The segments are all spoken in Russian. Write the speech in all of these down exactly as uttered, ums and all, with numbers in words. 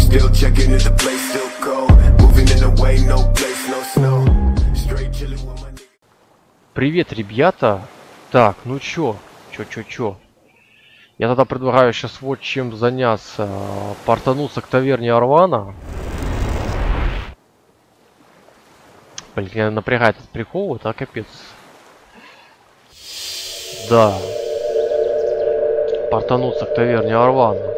Still checking if the place still cold. Moving in the way, no place, no snow. Straight chilling with my nigga. Привет, ребята. Так, ну чё? Чё, чё, чё? Я тогда предлагаю сейчас вот чем заняться. Портануться к таверне Арвана. Блин, меня напрягает этот прикол, это капец. Да. Портануться к таверне Арвана.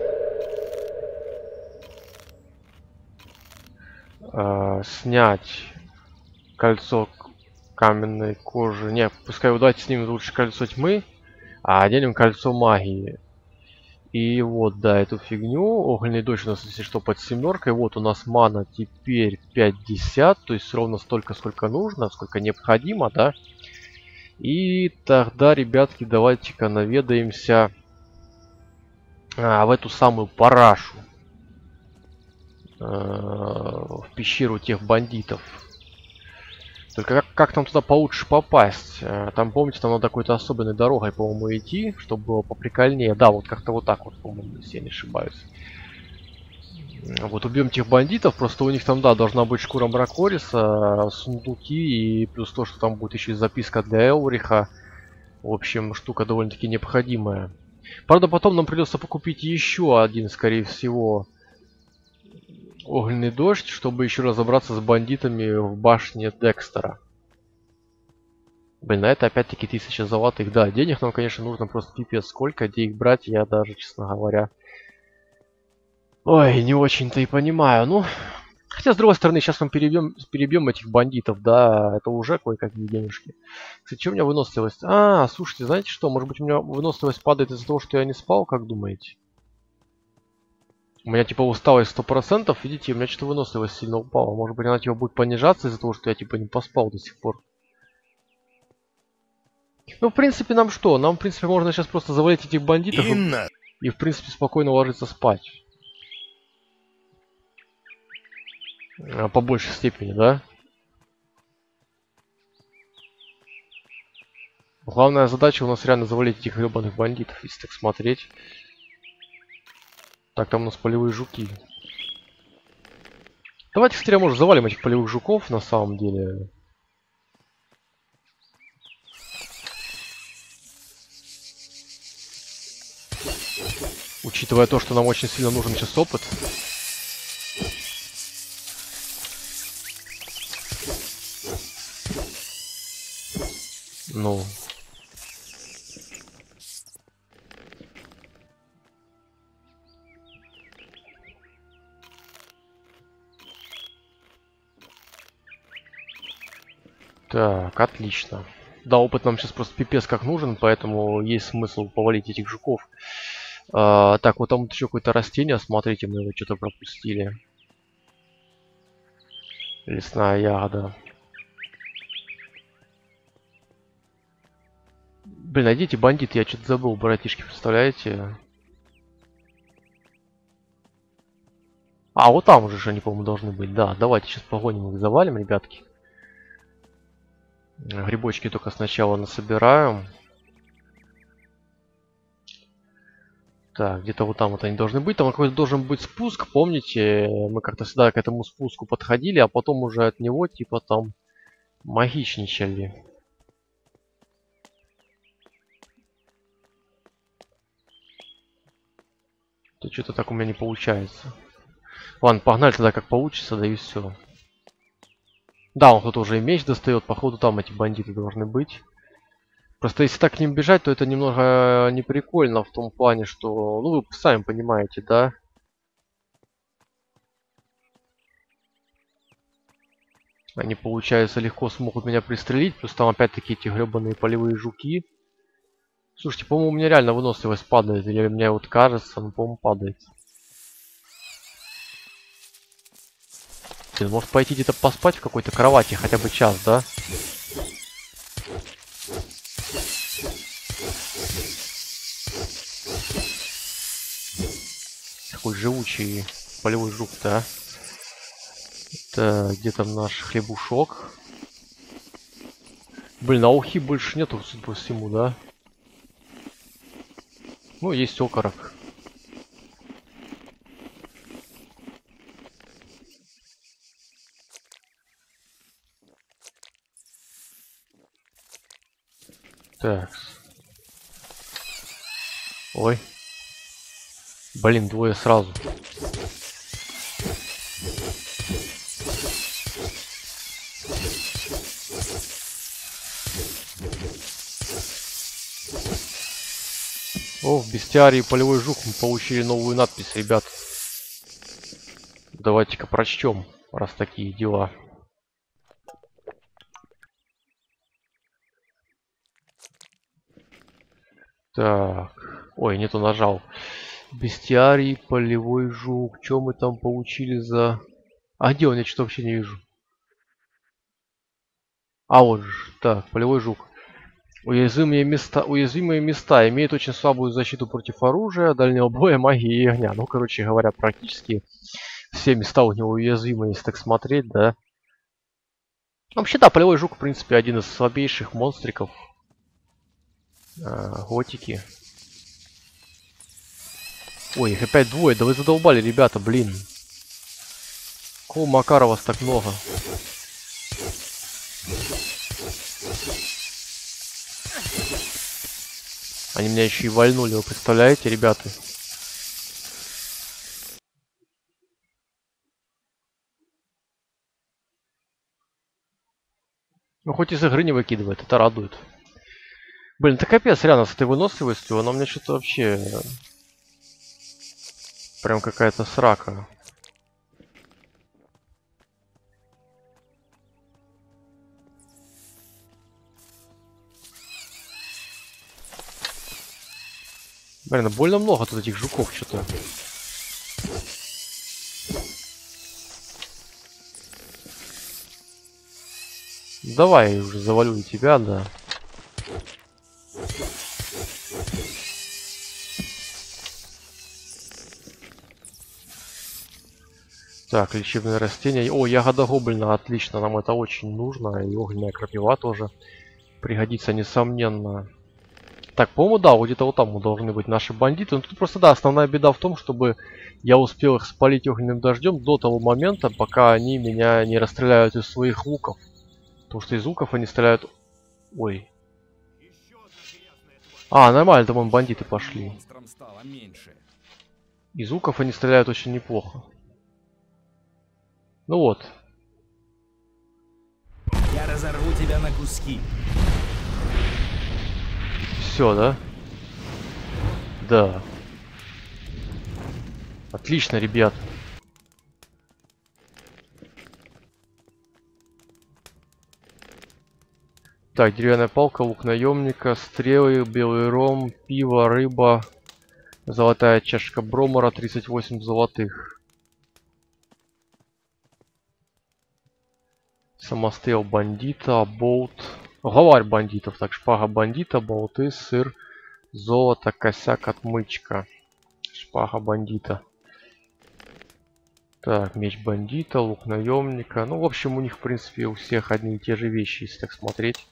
Э, снять кольцо каменной кожи. Не, пускай удачи снимет лучше кольцо тьмы, а оденем кольцо магии. И вот, да, эту фигню. Огненный дождь у нас, если что, под семеркой. Вот у нас мана теперь пятьдесят, то есть ровно столько, сколько нужно, сколько необходимо, да. И тогда, ребятки, давайте-ка наведаемся а, в эту самую парашу. В пещеру тех бандитов. Только как, как там туда получше попасть? Там, помните, там надо какой-то особенной дорогой, по-моему, идти, чтобы было поприкольнее. Да, вот как-то вот так вот, по-моему, если я не ошибаюсь. Вот убьем тех бандитов, просто у них там, да, должна быть шкура Мракориса, сундуки и плюс то, что там будет еще и записка для Элвриха. В общем, штука довольно-таки необходимая. Правда, потом нам придется покупить еще один, скорее всего, огненный дождь, чтобы еще разобраться с бандитами в башне Декстера. Блин, на это опять-таки тысяча золотых. Да, денег нам, конечно, нужно просто пипец сколько. Где их брать, я даже, честно говоря... Ой, не очень-то и понимаю. Ну, хотя, с другой стороны, сейчас мы перебьем, перебьем этих бандитов, да, это уже кое-какие денежки. Кстати, что у меня выносливость? А, слушайте, знаете что, может быть, у меня выносливость падает из-за того, что я не спал, как думаете? У меня типа усталость сто процентов, видите, у меня что-то выносливость сильно упала. Может быть, она типа будет понижаться из-за того, что я типа не поспал до сих пор. Ну, в принципе, нам что? Нам, в принципе, можно сейчас просто завалить этих бандитов и, и, в принципе, спокойно ложиться спать. По большей степени, да? Главная задача у нас реально завалить этих гребаных бандитов, если так смотреть. Так, там у нас полевые жуки. Давайте, кстати, может, завалим этих полевых жуков, на самом деле. Учитывая то, что нам очень сильно нужен сейчас опыт. Ну... Так, отлично. Да, опыт нам сейчас просто пипец как нужен, поэтому есть смысл повалить этих жуков. А, так, вот там вот еще какое-то растение, смотрите, мы его что-то пропустили. Лесная ягода. Блин, найдите бандит, я что-то забыл, братишки, представляете? А, вот там уже они, по-моему, должны быть. Да, давайте сейчас погоним их, завалим, ребятки. Грибочки только сначала насобираем. Так, где-то вот там вот они должны быть. Там какой-то должен быть спуск. Помните, мы как-то всегда к этому спуску подходили, а потом уже от него типа там магичничали. То что-то так у меня не получается. Ладно, погнали тогда как получится, да и все. Да, он кто-то уже и меч достает. Походу там эти бандиты должны быть. Просто если так к ним бежать, то это немного неприкольно в том плане, что... Ну, вы сами понимаете, да? Они, получается, легко смогут меня пристрелить. Плюс там опять-таки эти гребаные полевые жуки. Слушайте, по-моему, у меня реально выносливость падает. Или мне вот кажется, но, по-моему, падает. Блин, может пойти где-то поспать в какой-то кровати хотя бы час, да? Такой живучий полевой жук-то, а? Это где там наш хлебушок? Блин, а ухи больше нету, судя по всему, да? Ну, есть окорок. Так. Ой. Блин, двое сразу. О, в бестиарии полевой жук мы получили новую надпись, ребят. Давайте-ка прочтем, раз такие дела. Так. Ой, не то нажал. Бестиарий, полевой жук. Что мы там получили за... А где он? Я что-то вообще не вижу. А вот же. Так, полевой жук. Уязвимые места, уязвимые места имеют очень слабую защиту против оружия, дальнего боя, магии и огня. Ну, короче говоря, практически все места у него уязвимы, если так смотреть, да. Вообще, да, полевой жук, в принципе, один из слабейших монстриков. А, готики. Ой, их опять двое. Да вы задолбали, ребята, блин. Какого Макара вас так много? Они меня еще и вальнули, вы представляете, ребята? Ну, хоть из игры не выкидывает, это радует. Блин, это капец, реально, с этой выносливостью, она у меня что-то вообще... Прям какая-то срака. Блин, больно много тут этих жуков что-то. Давай, я уже завалю и тебя, да. Так, лечебные растения. О, ягода гоблина, отлично, нам это очень нужно. И огненная крапива тоже пригодится, несомненно. Так, по-моему, да, вот где-то вот там должны быть наши бандиты. Но тут просто, да, основная беда в том, чтобы я успел их спалить огненным дождем до того момента, пока они меня не расстреляют из своих луков. Потому что из луков они стреляют... Ой. А, нормально, там вон бандиты пошли. Из луков они стреляют очень неплохо. Ну вот. Я разорву тебя на куски. Все, да? Да. Отлично, ребят. Так, деревянная палка, лук наемника, стрелы, белый ром, пиво, рыба, золотая чашка бромора, тридцать восемь золотых. Самострел бандита, болт. Главарь бандитов. Так, шпага бандита, болты, сыр, золото, косяк, отмычка. Шпага бандита. Так, меч бандита, лук наемника. Ну, в общем, у них, в принципе, у всех одни и те же вещи, если так смотреть.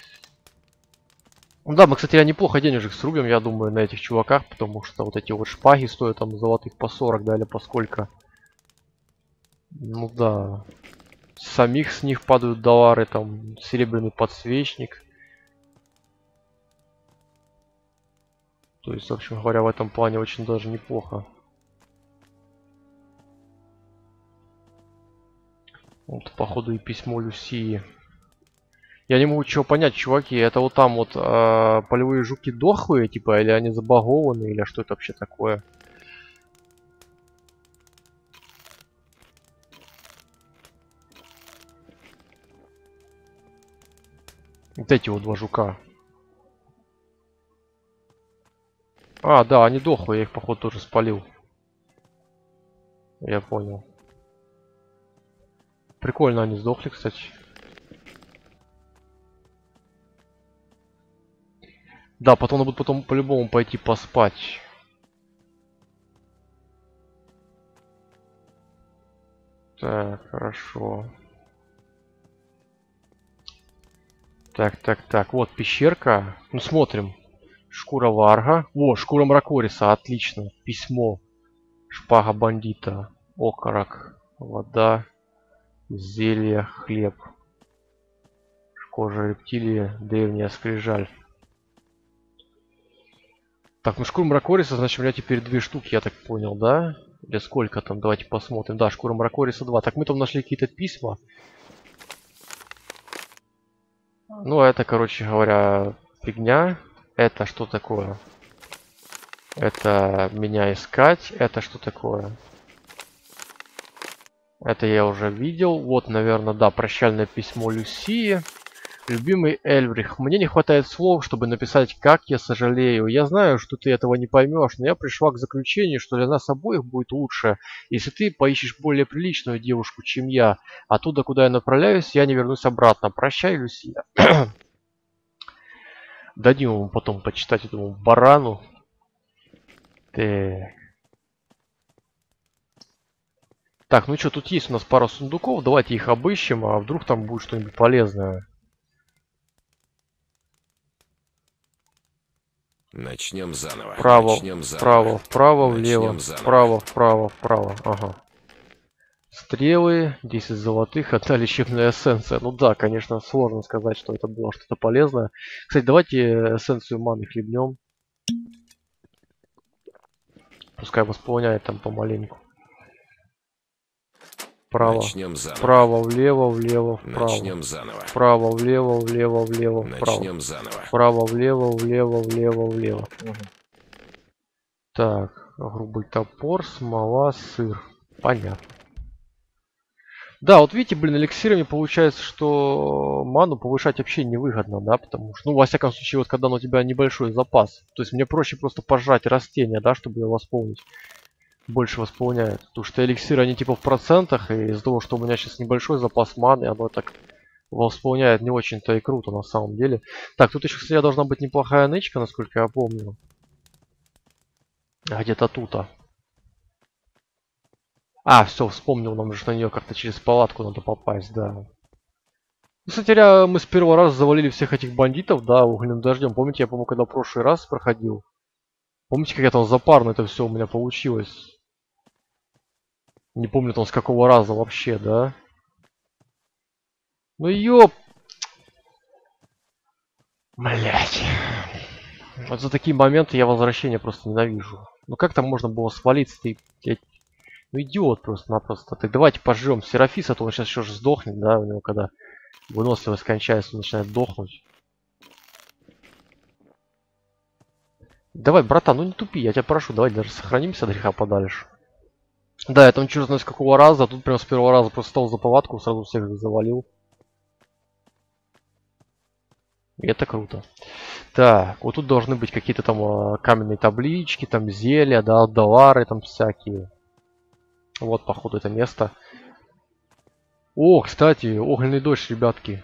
Ну да, мы, кстати, неплохо денежек срубим, я думаю, на этих чуваках, потому что вот эти вот шпаги стоят там золотых по сорок, да, или по сколько. Ну да. Самих с них падают доллары, там, серебряный подсвечник. То есть, в общем говоря, в этом плане очень даже неплохо. Вот, походу, и письмо Люсии. Я не могу чего понять, чуваки, это вот там вот э, полевые жуки дохлые, типа, или они забагованы, или что это вообще такое? Вот эти вот два жука. А, да, они дохлые, я их, походу, тоже спалил. Я понял. Прикольно они сдохли, кстати. Да, потом надо будет потом по-любому пойти поспать. Так, хорошо. Так, так, так. Вот пещерка. Ну, смотрим. Шкура варга. О, шкура мракориса. Отлично. Письмо. Шпага бандита. Окорок. Вода. Зелье. Хлеб. Кожа рептилии. Древняя скрижаль. Так, ну шкура Мракориса, значит, у меня теперь две штуки, я так понял, да? Или сколько там? Давайте посмотрим. Да, шкура Мракориса два. Так, мы там нашли какие-то письма. Ну, это, короче говоря, фигня. Это что такое? Это меня искать. Это что такое? Это я уже видел. Вот, наверное, да, прощальное письмо Люсии. Любимый Эльврих, мне не хватает слов, чтобы написать, как я сожалею. Я знаю, что ты этого не поймешь, но я пришла к заключению, что для нас обоих будет лучше, если ты поищешь более приличную девушку, чем я. Оттуда, куда я направляюсь, я не вернусь обратно. Прощай, Люсия. Дадим ему потом почитать этому барану. Так. Так, ну что, тут есть у нас пара сундуков. Давайте их обыщем, а вдруг там будет что-нибудь полезное. Начнем заново. Вправо, Начнем заново. вправо, вправо, влево, Начнем заново. вправо, вправо, вправо. Ага. Стрелы, десять золотых, одна лечебная эссенция. Ну да, конечно, сложно сказать, что это было что-то полезное. Кстати, давайте эссенцию маны хлебнем. Пускай восполняет там помаленьку. Вправо, Начнем заново. вправо, влево, влево, вправо. Начнем заново. Вправо, влево, влево, влево, вправо. Начнем заново. Вправо, влево, влево, влево, влево. Угу. Так, грубый топор, смола, сыр. Понятно. Да, вот видите, блин, эликсирами получается, что ману повышать вообще невыгодно, да, потому что, ну, во всяком случае, вот когда у тебя небольшой запас, то есть мне проще просто пожрать растения, да, чтобы ее восполнить. Больше восполняет. Потому что эликсиры, они типа в процентах, и из-за того, что у меня сейчас небольшой запас маны, оно так восполняет не очень-то и круто на самом деле. Так, тут еще, кстати, должна быть неплохая нычка, насколько я помню. Где-то тут-то. А, все, вспомнил, нам же на нее как-то через палатку надо попасть, да. Ну, кстати, мы с первого раза завалили всех этих бандитов, да, угольным дождем. Помните, я, по-моему, когда в прошлый раз проходил. Помните, как я там запарно это все у меня получилось? Не помню там с какого раза вообще, да? Ну ёп! Блять. Вот за такие моменты я возвращение просто ненавижу. Ну как там можно было свалиться? Ты, я... Ну идиот просто-напросто. Так давайте пожрем Серафиса, а то он сейчас еще же сдохнет, да? У него когда выносливость кончается, он начинает дохнуть. Давай, братан, ну не тупи, я тебя прошу, давай даже сохранимся от греха подальше. Да, я там черт знает с какого раза, а тут прям с первого раза просто стал за палатку, сразу всех завалил. И это круто. Так, вот тут должны быть какие-то там э, каменные таблички, там зелья, да, доллары там всякие. Вот, походу, это место. О, кстати, огненный дождь, ребятки.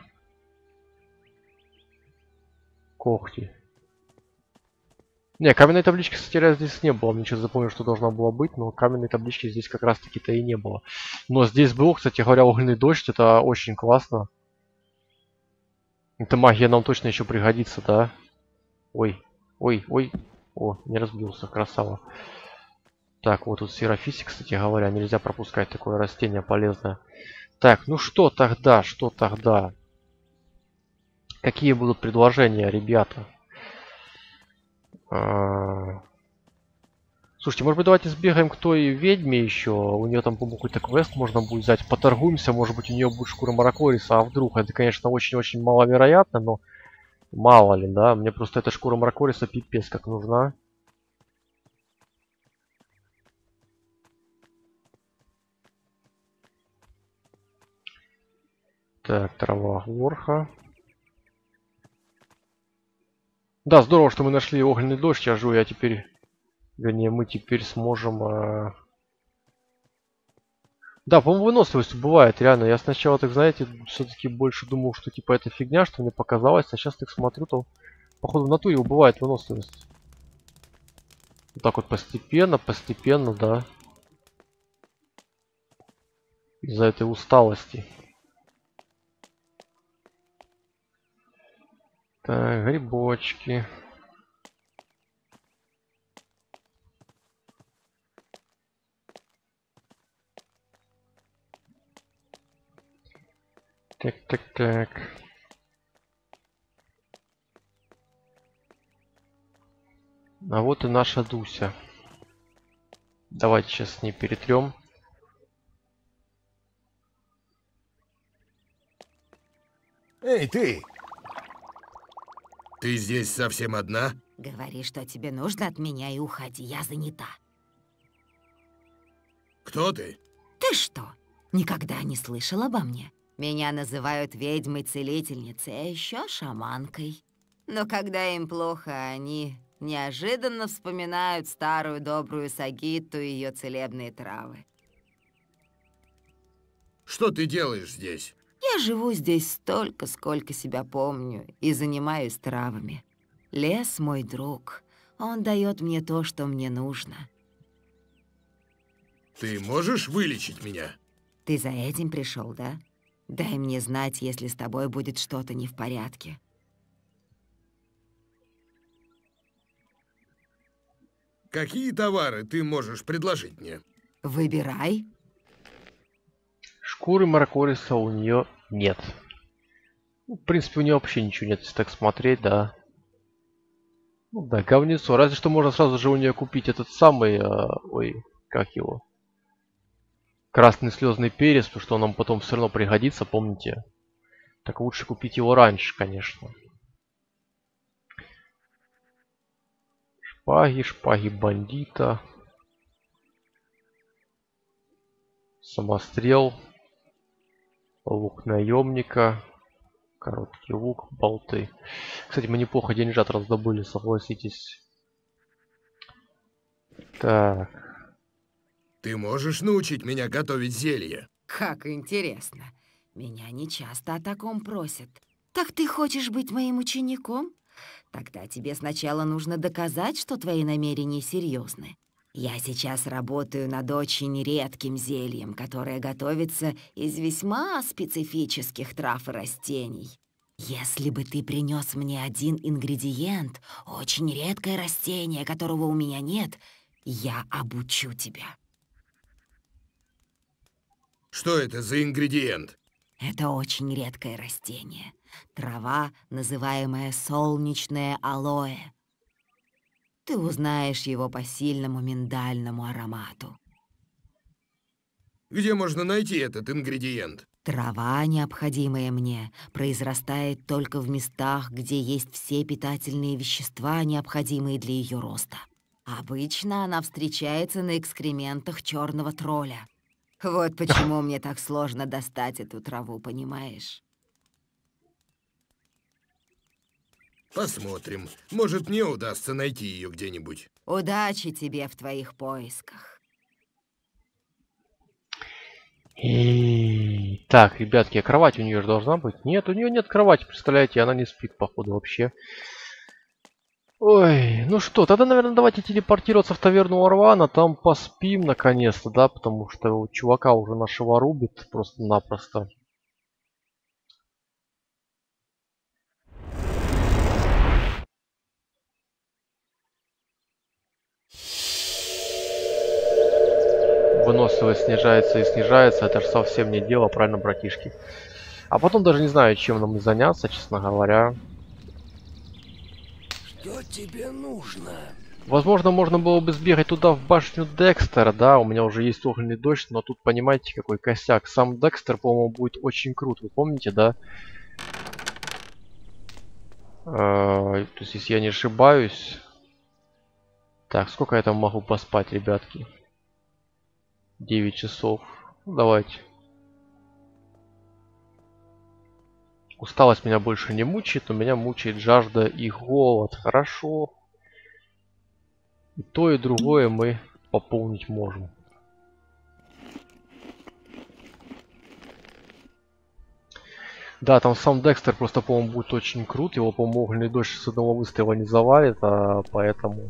Когти. Не, каменной таблички, кстати, здесь не было. Мне сейчас запомнил, что должна была быть, но каменной таблички здесь как раз таки-то и не было. Но здесь был, кстати говоря, огненный дождь. Это очень классно. Эта магия нам точно еще пригодится, да? Ой, ой, ой. О, не разбился, красава. Так, вот тут Серафиси, кстати говоря. Нельзя пропускать такое растение полезное. Так, ну что тогда, что тогда? Какие будут предложения, ребята? А... Слушайте, может быть, давайте сбегаем к той ведьме еще. У нее там, по-моему, какой-то квест можно будет взять. Поторгуемся, может быть, у нее будет шкура Мракориса. А вдруг? Это, конечно, очень-очень маловероятно, но мало ли, да? Мне просто эта шкура Мракориса пипец как нужна. Так, трава Ворха. Да, здорово, что мы нашли огненный дождь. Я жду, я теперь... Вернее, мы теперь сможем... Э... Да, по-моему, выносливость бывает, реально. Я сначала, так знаете, все-таки больше думал, что типа это фигня, что мне показалось. А сейчас так смотрю, то походу в натуре убывает выносливость. Вот так вот постепенно, постепенно, да. Из-за этой усталости. Так, грибочки. Так, так, так. А вот и наша Дуся. Давайте сейчас с ней перетрем. Эй, ты! Ты здесь совсем одна? Говори, что тебе нужно от меня, и уходи, я занята. Кто ты? Ты что, никогда не слышал обо мне? Меня называют ведьмой-целительницей, а еще шаманкой. Но когда им плохо, они неожиданно вспоминают старую добрую Сагитту и ее целебные травы. Что ты делаешь здесь? Я живу здесь столько, сколько себя помню, и занимаюсь травами. Лес мой друг. Он дает мне то, что мне нужно. Ты можешь вылечить меня? Ты за этим пришел, да? Дай мне знать, если с тобой будет что-то не в порядке. Какие товары ты можешь предложить мне? Выбирай. Шкуры Маркориса у нее нет. Ну, в принципе, у нее вообще ничего нет, если так смотреть, да. Ну да, говнецо. Разве что можно сразу же у нее купить этот самый, э, ой, как его? Красный слезный перец, потому что он нам потом все равно пригодится, помните? Так лучше купить его раньше, конечно. Шпаги, шпаги бандита. Самострел. Лук наемника. Короткий лук, болты. Кстати, мы неплохо деньжат раздобыли, согласитесь. Так. Ты можешь научить меня готовить зелье? Как интересно. Меня не часто о таком просят. Так ты хочешь быть моим учеником? Тогда тебе сначала нужно доказать, что твои намерения серьезны. Я сейчас работаю над очень редким зельем, которое готовится из весьма специфических трав и растений. Если бы ты принес мне один ингредиент, очень редкое растение, которого у меня нет, я обучу тебя. Что это за ингредиент? Это очень редкое растение. Трава, называемая солнечное алоэ. Ты узнаешь его по сильному миндальному аромату. Где можно найти этот ингредиент? Трава, необходимая мне, произрастает только в местах, где есть все питательные вещества, необходимые для ее роста. Обычно она встречается на экскрементах черного тролля. Вот почему мне так сложно достать эту траву, понимаешь? Посмотрим. Может, мне удастся найти ее где-нибудь. Удачи тебе в твоих поисках. И... Так, ребятки, а кровать у нее же должна быть? Нет, у нее нет кровати, представляете, она не спит, походу, вообще. Ой, ну что, тогда, наверное, давайте телепортироваться в таверну Орвана, там поспим наконец-то, да, потому что у чувака уже нашего рубит просто-напросто. Выносливость снижается и снижается, это же совсем не дело, правильно, братишки? А потом даже не знаю, чем нам заняться, честно говоря. Что тебе нужно? Возможно, можно было бы сбегать туда, в башню Декстера, да, у меня уже есть огненный дождь, но тут, понимаете, какой косяк. Сам Декстер, по-моему, будет очень крут, вы помните, да? То есть, если я не ошибаюсь... Так, сколько я там могу поспать, ребятки? девять часов. Ну, давайте. Усталость меня больше не мучает, но меня мучает жажда и голод. Хорошо. И то, и другое мы пополнить можем. Да, там сам Декстер просто, по-моему, будет очень крут. Его, по-моему, огненный дождь с одного выстрела не завалит, а поэтому...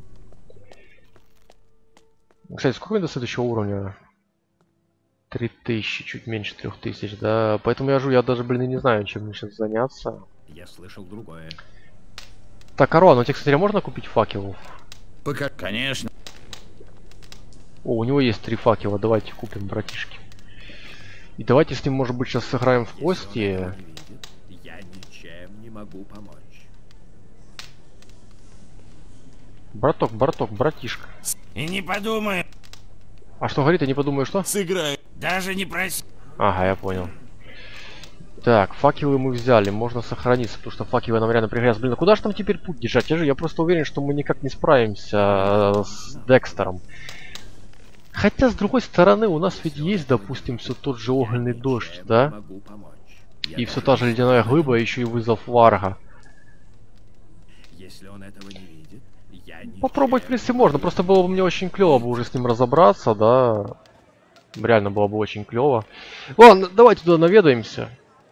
Кстати, сколько до следующего уровня? три тысячи, чуть меньше трех тысяч, да. Поэтому я жду, я даже, блин, и не знаю, чем мне сейчас заняться. Я слышал другое. Так, Арон, у тебя, кстати, можно купить факелов? Пока... Конечно. О, у него есть три факела, давайте купим, братишки. И давайте с ним, может быть, сейчас сыграем в кости. Если он этого не видит, я ничем не могу помочь. Браток, браток, братишка. И не подумай. А что говорит, я не подумаю, что? Сыграй. Даже не проси. Ага, я понял. Так, факелы мы взяли, можно сохраниться, потому что факелы нам реально пригрязли. Блин, а куда же там теперь путь держать? Я же, я просто уверен, что мы никак не справимся э, с Декстером. Хотя, с другой стороны, у нас ведь есть, допустим, все тот же огненный дождь, да? Могу помочь. И все та же ледяная глыба, еще и вызов Варга. Если он этого не видит, я не... Попробовать, в принципе, можно. Просто было бы мне очень клево бы уже с ним разобраться, да. Реально было бы очень клево. Ладно, давайте туда наведаемся.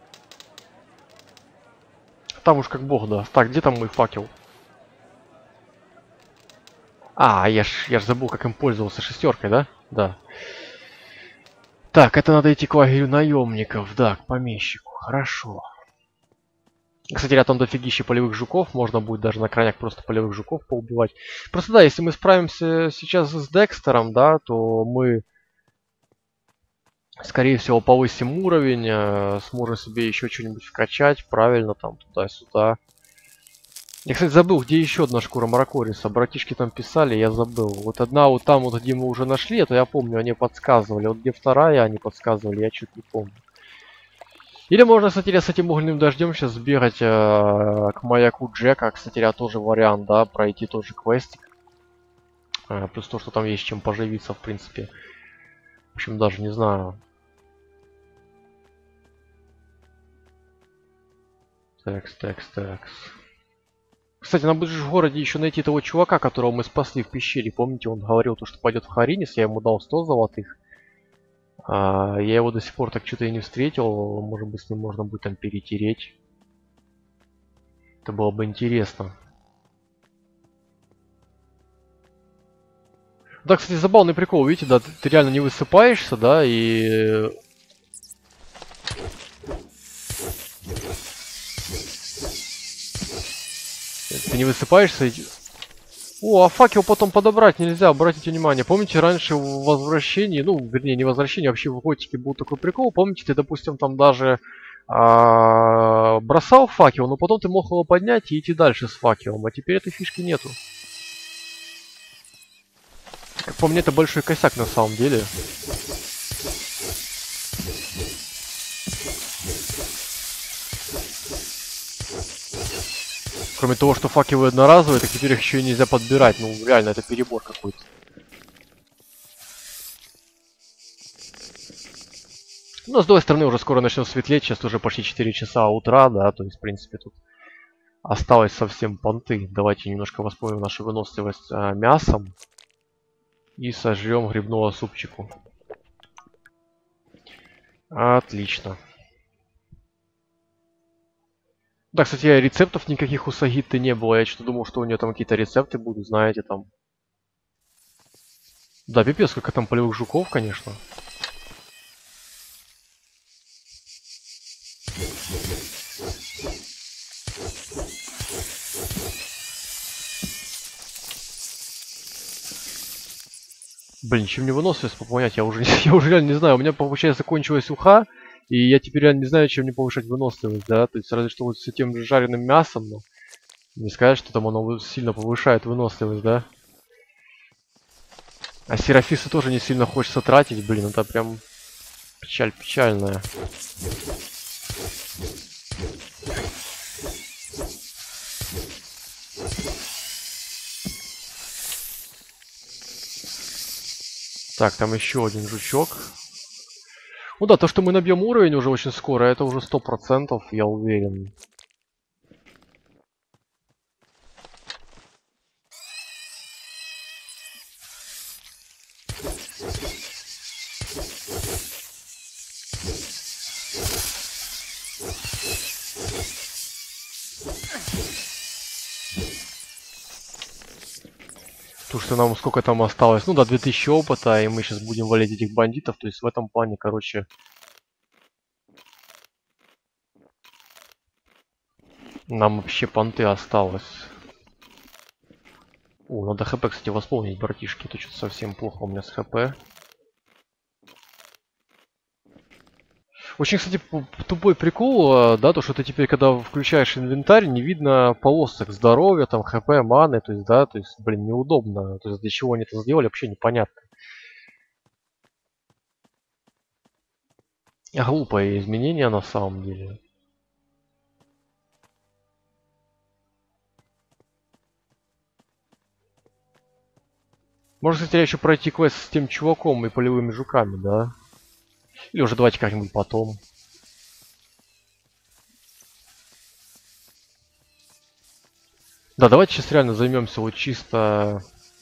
Там уж как бог даст. Так, где там мой факел? А, я ж, я ж забыл, как им пользовался. Шестеркой, да? Да. Так, это надо идти к лагерю наемников. Да, к помещику. Хорошо. Кстати, рядом дофигища полевых жуков. Можно будет даже на крайняк просто полевых жуков поубивать. Просто да, если мы справимся сейчас с Декстером, да, то мы, скорее всего, повысим уровень. Э, сможем себе еще что-нибудь вкачать. Правильно, там, туда-сюда. Я, кстати, забыл, где еще одна шкура Маракориса. Братишки там писали, я забыл. Вот одна вот там, вот где мы уже нашли, это я помню, они подсказывали. Вот где вторая, они подсказывали, я чуть не помню. Или можно, кстати, с этим огненным дождем сейчас сбегать э, к маяку Джека. Кстати, тоже вариант, да, пройти тот же квестик. Э, плюс то, что там есть чем поживиться, в принципе. В общем, даже не знаю. Такс, такс, такс. Кстати, нам бы же в городе еще найти того чувака, которого мы спасли в пещере. Помните, он говорил, то, что пойдет в Харинис, я ему дал сто золотых. А, я его до сих пор так что-то и не встретил. Может быть, с ним можно будет там перетереть. Это было бы интересно. Да, кстати, забавный прикол, видите, да, ты реально не высыпаешься, да, и... Ты не высыпаешься и... О, а факел потом подобрать нельзя, обратите внимание. Помните, раньше в возвращении, ну, вернее, не возвращении, вообще в готике был такой прикол. Помните, ты, допустим, там даже а, бросал факел, но потом ты мог его поднять и идти дальше с факелом. А теперь этой фишки нету. Как по мне, это большой косяк на самом деле. Кроме того, что факелы одноразовые, так теперь их еще и нельзя подбирать. Ну, реально, это перебор какой-то. Но, с другой стороны, уже скоро начнет светлеть. Сейчас уже почти четыре часа утра, да. То есть, в принципе, тут осталось совсем понты. Давайте немножко восполним нашу выносливость а, мясом. И сожрем грибного супчику. Отлично. Да, кстати, рецептов никаких у Сагитты не было. Я что-то думал, что у нее там какие-то рецепты будут, знаете, там. Да, пипец, сколько там полевых жуков, конечно. Блин, чем не выносливость пополнять, я уже, я уже реально не знаю. У меня, получается, закончилась уха. И я теперь реально не знаю, чем мне повышать выносливость, да, то есть разве что вот с тем же жареным мясом, но не сказать, что там оно сильно повышает выносливость, да. А Серафисы тоже не сильно хочется тратить, блин, это прям печаль печальная. Так, там еще один жучок. Ну да, то, что мы набьем уровень уже очень скоро, это уже сто процентов, я уверен. Потому что нам сколько там осталось? Ну да, две тысячи опыта, и мы сейчас будем валить этих бандитов. То есть в этом плане, короче... Нам вообще понты осталось. О, надо хп, кстати, восполнить, братишки. Это что-то совсем плохо у меня с хп. Очень, кстати, п- тупой прикол, э, да, то, что ты теперь, когда включаешь инвентарь, не видно полосок здоровья, там, хп, маны, то есть, да, то есть, блин, неудобно. То есть, для чего они это сделали, вообще непонятно. Глупое изменение на самом деле. Можно, кстати, еще пройти квест с тем чуваком и полевыми жуками, да? Или уже давайте как-нибудь потом. Да, давайте сейчас реально займемся вот чисто...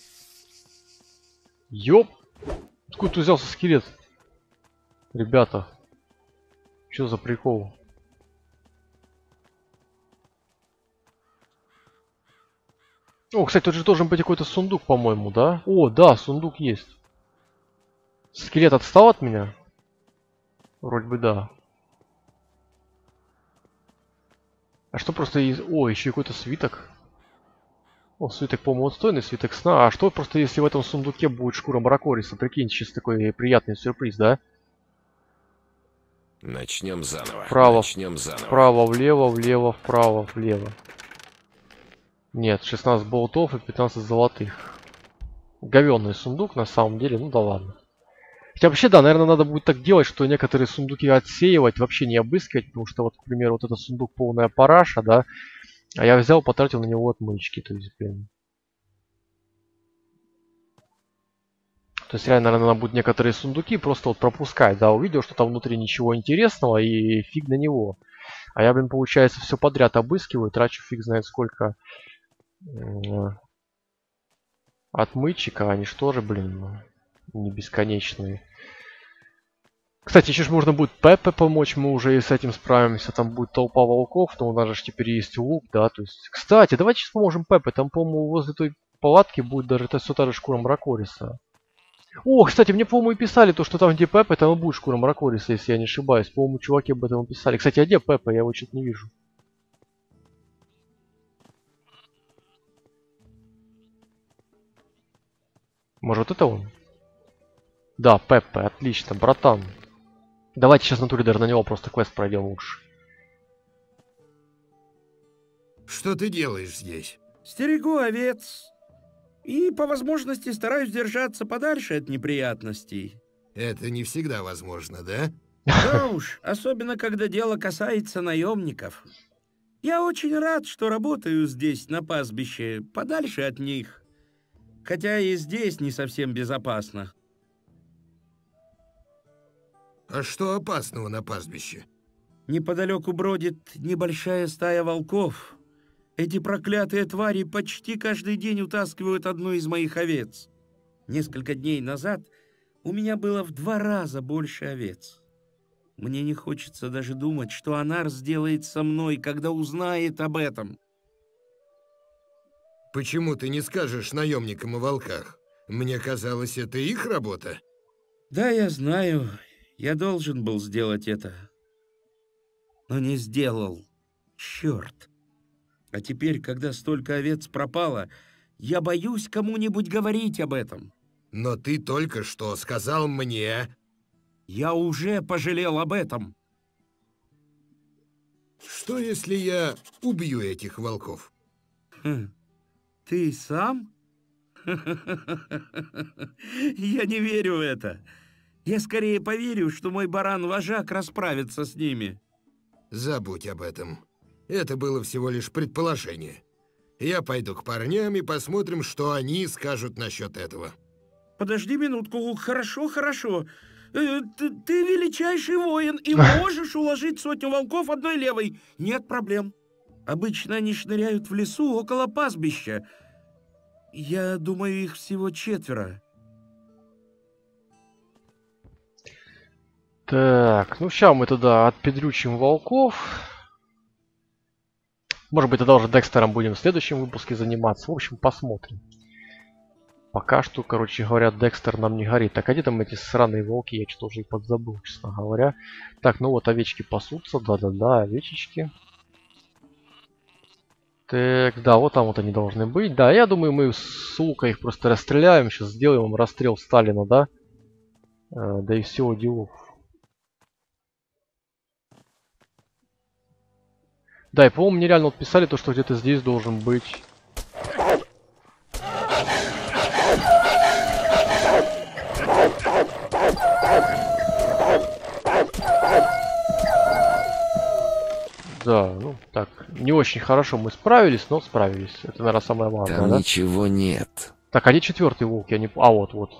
Ёп! Откуда тут взялся скелет? Ребята. Что за прикол? О, кстати, тут же должен быть какой-то сундук, по-моему, да? О, да, сундук есть. Скелет отстал от меня? Вроде бы да. А что просто есть... О, еще какой-то свиток. О, свиток, по-моему, отстойный, свиток сна. А что просто если в этом сундуке будет шкура Маракориса? Прикиньте, сейчас такой приятный сюрприз, да? Начнем заново. Вправо, Начнем заново. вправо, влево, влево, вправо, влево. Нет, шестнадцать болтов и пятнадцать золотых. Говёный сундук, на самом деле, ну да ладно. Хотя вообще, да, наверное, надо будет так делать, что некоторые сундуки отсеивать, вообще не обыскивать, потому что вот, к примеру, вот этот сундук полная параша, да, а я взял, потратил на него отмычки, то есть, блин. То есть, реально, наверное, надо будет некоторые сундуки просто вот пропускать, да, увидел, что там внутри ничего интересного, и фиг на него. А я, блин, получается, все подряд обыскиваю, трачу фиг знает сколько отмычек, а они что же, блин, не бесконечные. Кстати, еще ж можно будет Пеппе помочь, мы уже и с этим справимся. Там будет толпа волков, но у нас же теперь есть лук, да, то есть... Кстати, давайте сейчас поможем Пеппе, там, по-моему, возле той палатки будет даже та, все та же шкура Маракориса. О, кстати, мне, по-моему, и писали то, что там, где Пеппе, там и будет шкура Маракориса, если я не ошибаюсь. По-моему, чуваки об этом писали. Кстати, а где Пеппе? Я его что-то не вижу. Может, это он? Да, Пеппе, отлично, братан. Давайте сейчас на туре даже на него просто квест пройдем лучше. Что ты делаешь здесь? Стерегу овец. И по возможности стараюсь держаться подальше от неприятностей. Это не всегда возможно, да? Да уж, особенно когда дело касается наемников. Я очень рад, что работаю здесь, на пастбище, подальше от них. Хотя и здесь не совсем безопасно. А что опасного на пастбище? Неподалеку бродит небольшая стая волков. Эти проклятые твари почти каждый день утаскивают одну из моих овец. Несколько дней назад у меня было в два раза больше овец. Мне не хочется даже думать, что Анар сделает со мной, когда узнает об этом. Почему ты не скажешь наемникам о волках? Мне казалось, это их работа. Да, я знаю, я должен был сделать это. Но не сделал. Черт. А теперь, когда столько овец пропало, я боюсь кому-нибудь говорить об этом. Но ты только что сказал мне... Я уже пожалел об этом. Что, если я убью этих волков? Хм. Ты сам? Я не верю в это. Я скорее поверю, что мой баран-вожак расправится с ними. Забудь об этом. Это было всего лишь предположение. Я пойду к парням и посмотрим, что они скажут насчет этого. Подожди минутку. Хорошо, хорошо. Э, ты, ты величайший воин и можешь уложить сотню волков одной левой. Нет проблем. Обычно они шныряют в лесу около пастбища. Я думаю, их всего четверо. Так, ну сейчас мы туда отпедрючим волков. Может быть, тогда уже Декстером будем в следующем выпуске заниматься. В общем, посмотрим. Пока что, короче говоря, Декстер нам не горит. Так, а где там эти сраные волки? Я что-то уже и подзабыл, честно говоря. Так, ну вот овечки пасутся. Да-да-да, овечечки. Так, да, вот там вот они должны быть. Да, я думаю, мы с лука их просто расстреляем. Сейчас сделаем им расстрел Сталина, да? Э, да и всего делов. Да, и, по-моему, мне реально вот писали то, что где-то здесь должен быть... Да, ну так, не очень хорошо мы справились, но справились. Это, наверное, самое важное, Там да? ничего нет. Так, а где четвертый волк? Я не... А, вот, вот.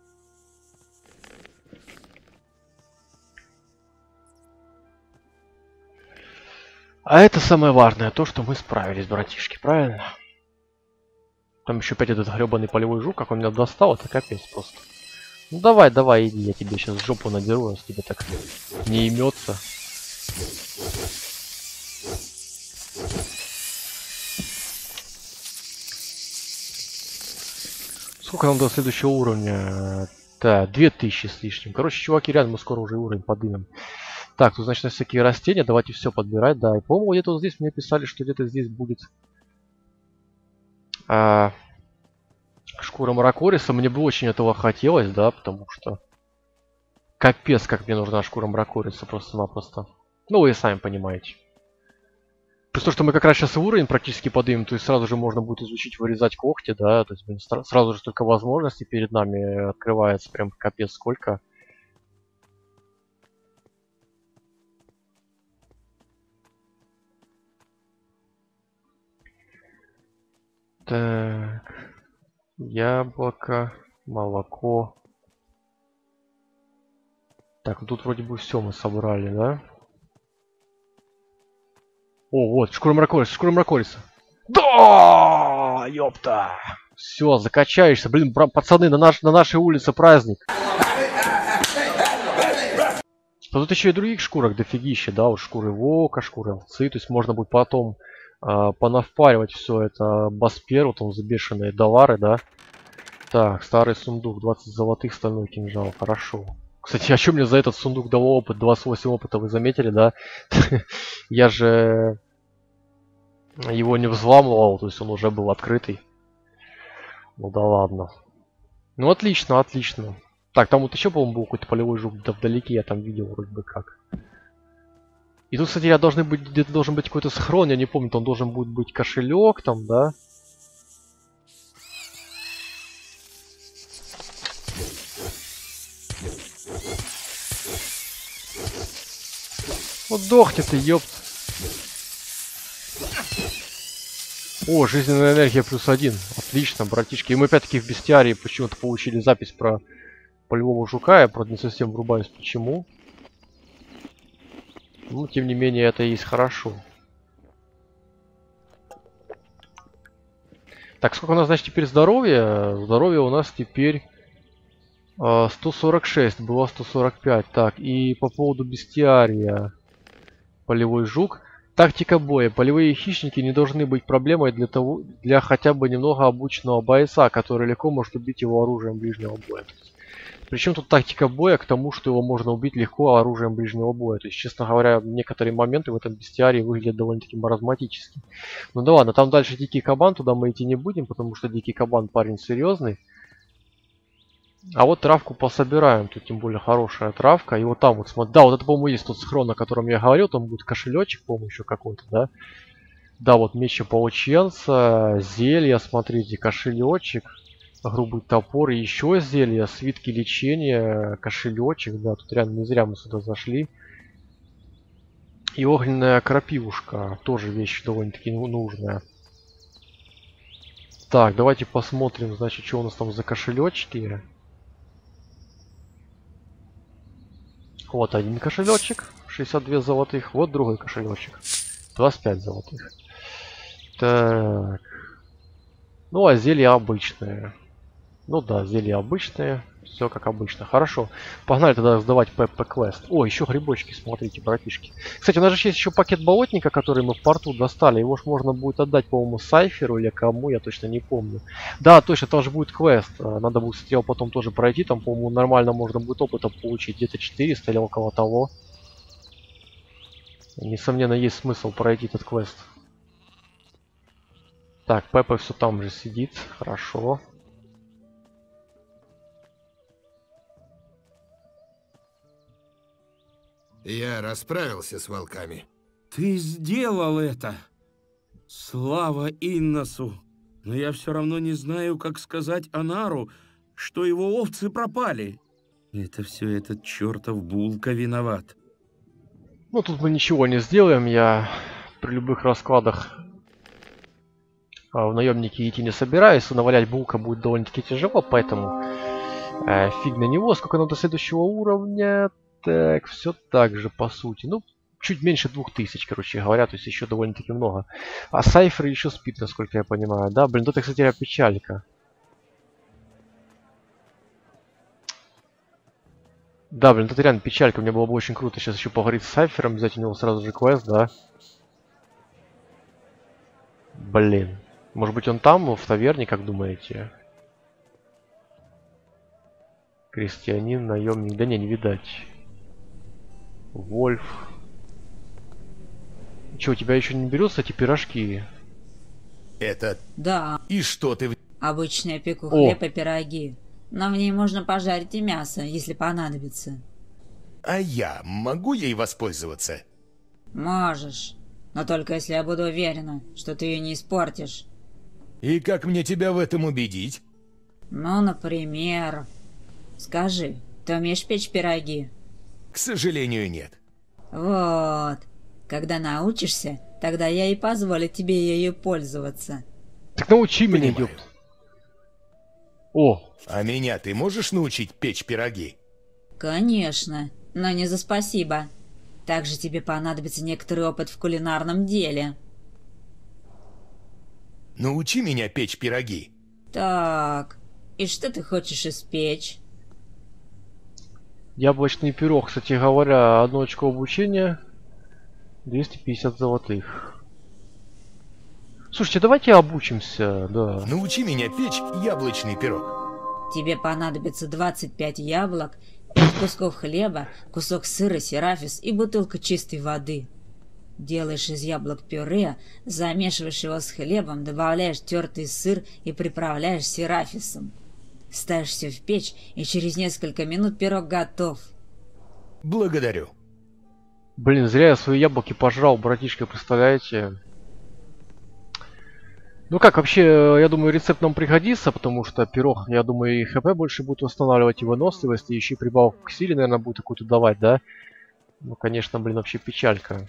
А это самое важное, то, что мы справились, братишки, правильно? Там еще опять этот гребаный полевой жук, как он меня достал, это капец просто. Ну давай, давай, иди, я тебе сейчас жопу надеру, он с тебе так не имется. Сколько нам до следующего уровня? Так, две тысячи с лишним. Короче, чуваки, реально мы скоро уже уровень поднимем. Так, тут, значит, всякие растения. Давайте все подбирать. Да, и, по-моему, где-то вот здесь мне писали, что где-то здесь будет а, шкура Маракориса. Мне бы очень этого хотелось, да, потому что капец, как мне нужна шкура Маракориса просто-напросто. Ну, вы и сами понимаете. Плюс то, что мы как раз сейчас уровень практически поднимем, то есть сразу же можно будет изучить, вырезать когти, да, то есть блин, сразу же столько возможностей перед нами открывается, прям капец сколько. Так, яблоко, молоко. Так, ну тут вроде бы все мы собрали, да? О, вот, шкура Маракориса, шкура Маракориса. Да, ёпта. Все, закачаешься. Блин, пацаны, на, наш, на нашей улице праздник. А тут еще и других шкурок дофигища, да, вот шкуры волка, шкуры овцы. То есть можно будет потом э, понавпаривать все это басперу, там за бешеные доллары, да. Так, старый сундук, двадцать золотых, стальной кинжал, хорошо. Кстати, а что мне за этот сундук дало опыт? двадцать восемь опыта, вы заметили, да? Я же его не взламывал, то есть он уже был открытый. Ну да ладно. Ну отлично, отлично. Так, там вот еще, по-моему, был какой-то полевой жук, да вдалеке я там видел вроде бы как. И тут, кстати, я должен быть, где-то должен быть какой-то схрон, я не помню, там должен будет быть кошелек там, да? Вот сдохни ты, ёпт. О, жизненная энергия плюс один. Отлично, братишки. И мы опять-таки в бестиарии почему-то получили запись про полевого жука. Я, правда, не совсем врубаюсь, почему. Ну, тем не менее, это и есть хорошо. Так, сколько у нас, значит, теперь здоровья? Здоровье у нас теперь э, сто сорок шесть, было сто сорок пять. Так, и по поводу бестиария. Полевой жук. Тактика боя. Полевые хищники не должны быть проблемой для того, для хотя бы немного обученного бойца, который легко может убить его оружием ближнего боя. Причем тут тактика боя к тому, что его можно убить легко оружием ближнего боя. То есть, честно говоря, некоторые моменты в этом бестиарии выглядят довольно-таки маразматически. Ну да ладно, там дальше дикий кабан, туда мы идти не будем, потому что дикий кабан парень серьезный. А вот травку пособираем, тут тем более хорошая травка. И вот там вот, смотри, да, вот это, по-моему, есть тот схрон, о котором я говорил, там будет кошелечек, по-моему, еще какой-то, да? Да, вот меч ополченца, зелья, смотрите, кошелечек, грубый топор, и еще зелья, свитки лечения, кошелечек, да, тут реально не зря мы сюда зашли. И огненная крапивушка, тоже вещь довольно-таки нужная. Так, давайте посмотрим, значит, что у нас там за кошелечки. Вот один кошелечек, шестьдесят два золотых. Вот другой кошелечек, двадцать пять золотых. Так. Ну, а зелья обычные. Ну да, зелья обычные. Все как обычно. Хорошо. Погнали тогда сдавать ПП-квест. О, еще грибочки, смотрите, братишки. Кстати, у нас же есть еще пакет болотника, который мы в порту достали. Его ж можно будет отдать, по-моему, Сайферу или кому, я точно не помню. Да, точно, там же будет квест. Надо будет стрел потом тоже пройти. Там, по-моему, нормально можно будет опыта получить. Где-то четыреста или около того. Несомненно, есть смысл пройти этот квест. Так, Пеппа все там же сидит. Хорошо. Я расправился с волками. Ты сделал это! Слава Инносу! Но я все равно не знаю, как сказать Анару, что его овцы пропали. Это все этот чертов Булка виноват. Ну, тут мы ничего не сделаем. Я при любых раскладах а, в наемники идти не собираюсь. Навалять Булка будет довольно-таки тяжело, поэтому э, фиг на него. Сколько нам до следующего уровня? Так, все так же, по сути. Ну, чуть меньше двух тысяч, короче говоря, то есть еще довольно-таки много. А Сайфер еще спит, насколько я понимаю, да? Блин, это, кстати, печалька. Да, блин, это реально печалька, мне было бы очень круто сейчас еще поговорить с Сайфером, взять у него сразу же квест, да? Блин. Может быть он там, в таверне, как думаете? Крестьянин, наемник, да не, не видать. Вольф. Че, у тебя еще не берутся эти пирожки? Это... Да, И что ты... в- обычно я пеку О. хлеб и пироги. Но в ней можно пожарить и мясо, если понадобится. А я могу ей воспользоваться? Можешь. Но только если я буду уверена, что ты ее не испортишь. И как мне тебя в этом убедить? Ну, например... Скажи, ты умеешь печь пироги? К сожалению, нет. Вот. Когда научишься, тогда я и позволю тебе ею пользоваться. Так научи меня, Понимаю. ёпт. О, А меня ты можешь научить печь пироги? Конечно, но не за спасибо. Также тебе понадобится некоторый опыт в кулинарном деле. Научи меня печь пироги. Так, и что ты хочешь испечь? яблочный пирог, кстати говоря, одно очко обучения. двести пятьдесят золотых. Слушайте, давайте обучимся, да. Научи меня печь яблочный пирог. Тебе понадобится двадцать пять яблок, пять кусков хлеба, кусок сыра серафис и бутылка чистой воды. Делаешь из яблок пюре, замешиваешь его с хлебом, добавляешь тертый сыр и приправляешь серафисом. Ставишь все в печь, и через несколько минут пирог готов. Благодарю. Блин, зря я свои яблоки пожрал, братишка, представляете? Ну как, вообще, я думаю, рецепт нам пригодится, потому что пирог, я думаю, и хп больше будет восстанавливать, и выносливость, и еще и прибавку к силе, наверное, будет какую-то давать, да? Ну, конечно, блин, вообще печалька.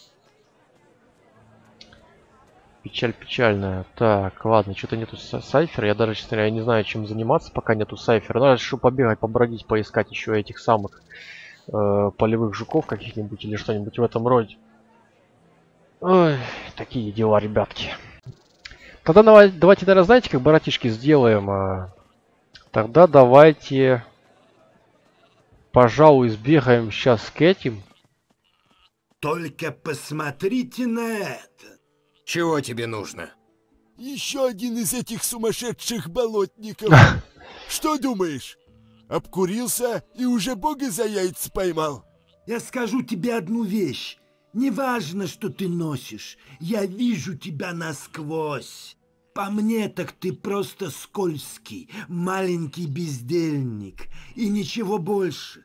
Печаль печальная. Так, ладно, что-то нету Сайфера. Я даже, честно говоря, не знаю, чем заниматься, пока нету Сайфера. Надо еще побегать, побродить, поискать еще этих самых э, полевых жуков каких-нибудь или что-нибудь в этом роде. Ой, такие дела, ребятки. Тогда давай, давайте, наверное, знаете, как братишки сделаем? А, тогда давайте, пожалуй, сбегаем сейчас к этим. Только посмотрите на это. Чего тебе нужно? Еще один из этих сумасшедших болотников. Что думаешь? Обкурился и уже бога за яйца поймал. Я скажу тебе одну вещь. Неважно, что ты носишь, я вижу тебя насквозь. По мне, так ты просто скользкий, маленький бездельник и ничего больше.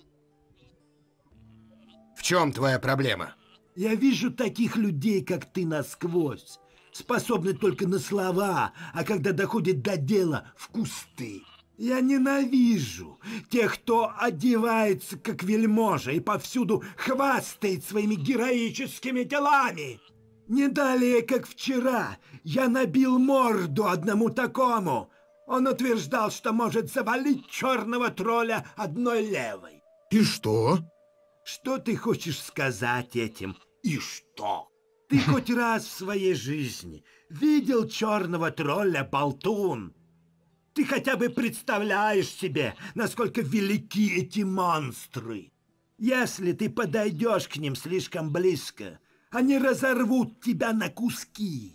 В чем твоя проблема? Я вижу таких людей, как ты, насквозь, способны только на слова, а когда доходит до дела, в кусты. Я ненавижу тех, кто одевается как вельможа и повсюду хвастает своими героическими делами. Не далее, как вчера, я набил морду одному такому. Он утверждал, что может завалить черного тролля одной левой. И что? Что ты хочешь сказать этим? И что? Ты хоть раз в своей жизни видел черного тролля, болтун? Ты хотя бы представляешь себе, насколько велики эти монстры? Если ты подойдешь к ним слишком близко, они разорвут тебя на куски.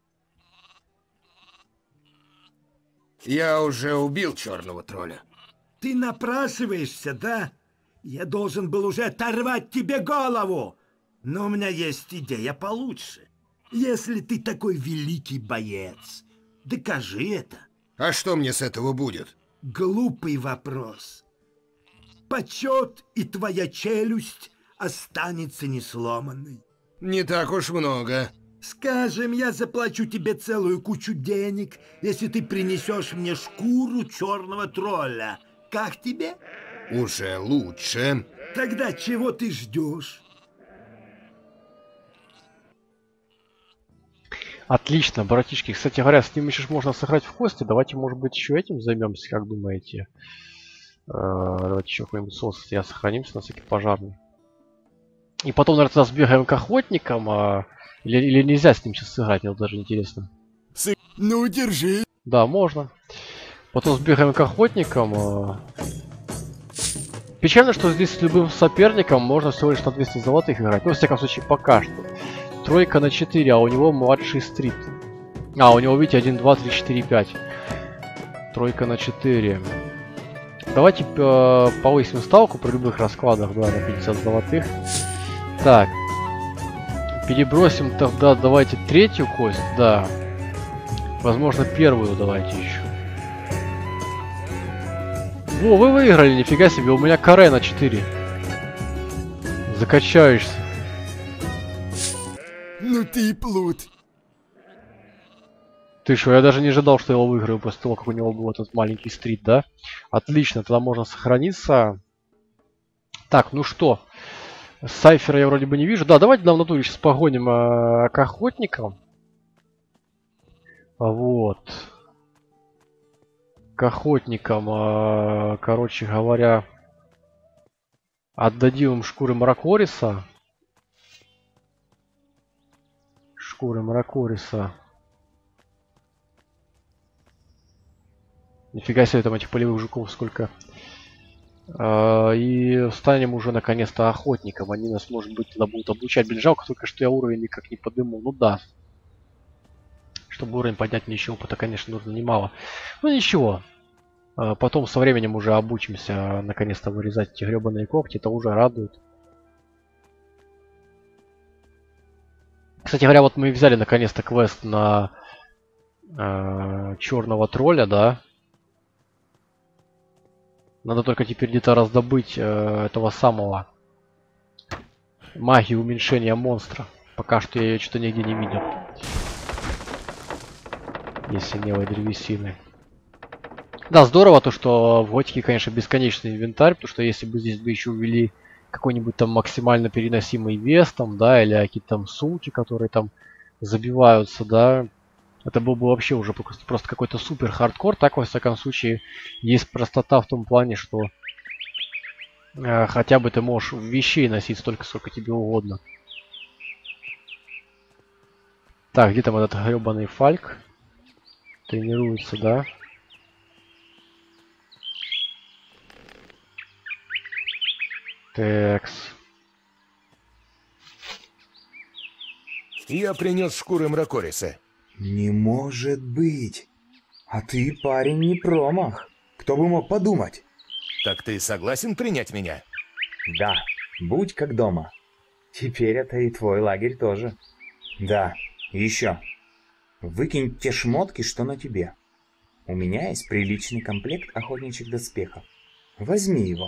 Я уже убил черного тролля. Ты напрашиваешься, да? Я должен был уже оторвать тебе голову. Но у меня есть идея получше. Если ты такой великий боец, докажи это. А что мне с этого будет? Глупый вопрос. Почет и твоя челюсть останется несломанной. Не так уж много. Скажем, я заплачу тебе целую кучу денег, если ты принесешь мне шкуру черного тролля. Как тебе? Уже лучше. Тогда чего ты ждешь? Отлично, братишки. Кстати говоря, с ним еще ж можно сыграть в кости. Давайте, может быть, еще этим займемся, как думаете? Э, давайте еще какой-нибудь сос я сохранимся на всякий пожарный. И потом, наверное, сбегаем к охотникам. А... Или, или нельзя с ним сейчас сыграть, мне вот даже интересно. Сы... Ну, держи. Да, можно. Потом сбегаем к охотникам. А... Печально, что здесь с любым соперником можно всего лишь на двести золотых играть. Ну, во всяком случае, пока что. Тройка на четыре, а у него младший стрит. А, у него, видите, один, два, три, четыре, пять. Тройка на четыре. Давайте э, повысим ставку при любых раскладах, да, на пятьдесят золотых. Так. Перебросим тогда, давайте третью кость, да. Возможно, первую давайте еще. Во, вы выиграли, нифига себе, у меня каре на четыре. Закачаешься. Ну ты и плут. Ты что, я даже не ожидал, что я его выиграю после того, как у него был этот маленький стрит, да? Отлично, тогда можно сохраниться. Так, ну что? Сайфера я вроде бы не вижу. Да, давайте нам в натуре сейчас погоним э, к охотникам. Вот. К охотникам, э, короче говоря, отдадим им шкуры Маракориса. Шкуры Маракориса. Нифига себе, там этих полевых жуков сколько. А, и станем уже наконец-то охотником. Они нас, может быть, тогда будут обучать. Блин, жалко только, что я уровень никак не подниму. Ну да. Чтобы уровень поднять, мне еще опыта, конечно, нужно немало. Ну ничего. А, потом со временем уже обучимся наконец-то вырезать эти гребаные когти. Это уже радует. Кстати говоря, вот мы взяли наконец-то квест на э, черного тролля, да. Надо только теперь где-то раздобыть э, этого самого магии уменьшения монстра. Пока что я ее что-то нигде не видел. Ясеневой древесины. Да, здорово то, что в Готике, конечно, бесконечный инвентарь, потому что если бы здесь бы еще ввели какой-нибудь там максимально переносимый вес, там, да, или какие-то там сумки, которые там забиваются, да, это был бы вообще уже просто, просто какой-то супер хардкор. Так, во всяком случае, есть простота в том плане, что э, хотя бы ты можешь вещей носить столько, сколько тебе угодно. Так, где там этот гребаный Фальк? Тренируется, да? Такс. Я принес шкуры Мракориса. Не может быть. А ты, парень, не промах. Кто бы мог подумать? Так ты согласен принять меня? Да, будь как дома. Теперь это и твой лагерь тоже. Да, и еще. Выкинь те шмотки, что на тебе. У меня есть приличный комплект охотничьих доспехов. Возьми его.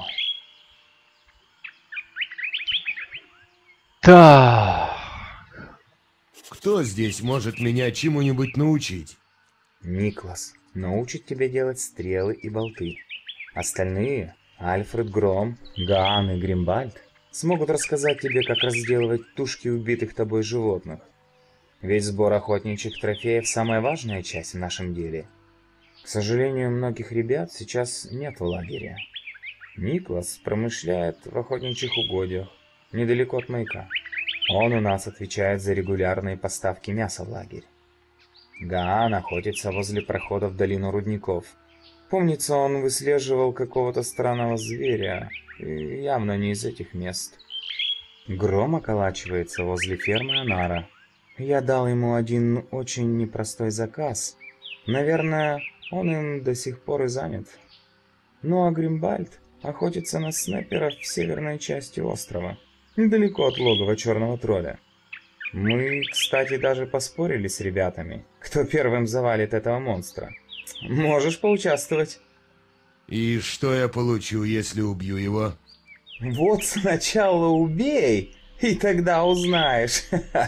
Так. Кто здесь может меня чему-нибудь научить? Никлас научит тебя делать стрелы и болты. Остальные, Альфред Гром, Гаан и Гримбальд, смогут рассказать тебе, как разделывать тушки убитых тобой животных. Ведь сбор охотничьих трофеев – самая важная часть в нашем деле. К сожалению, многих ребят сейчас нет в лагере. Никлас промышляет в охотничьих угодьях, недалеко от маяка. Он у нас отвечает за регулярные поставки мяса в лагерь. Гаан охотится возле прохода в долину рудников. Помнится, он выслеживал какого-то странного зверя, и явно не из этих мест. Гром околачивается возле фермы Анара. Я дал ему один очень непростой заказ. Наверное, он им до сих пор и занят. Ну а Гримбальд охотится на снайперов в северной части острова, недалеко от логова черного тролля. Мы, кстати, даже поспорили с ребятами, кто первым завалит этого монстра. Можешь поучаствовать. И что я получу, если убью его? Вот сначала убей, И тогда узнаешь.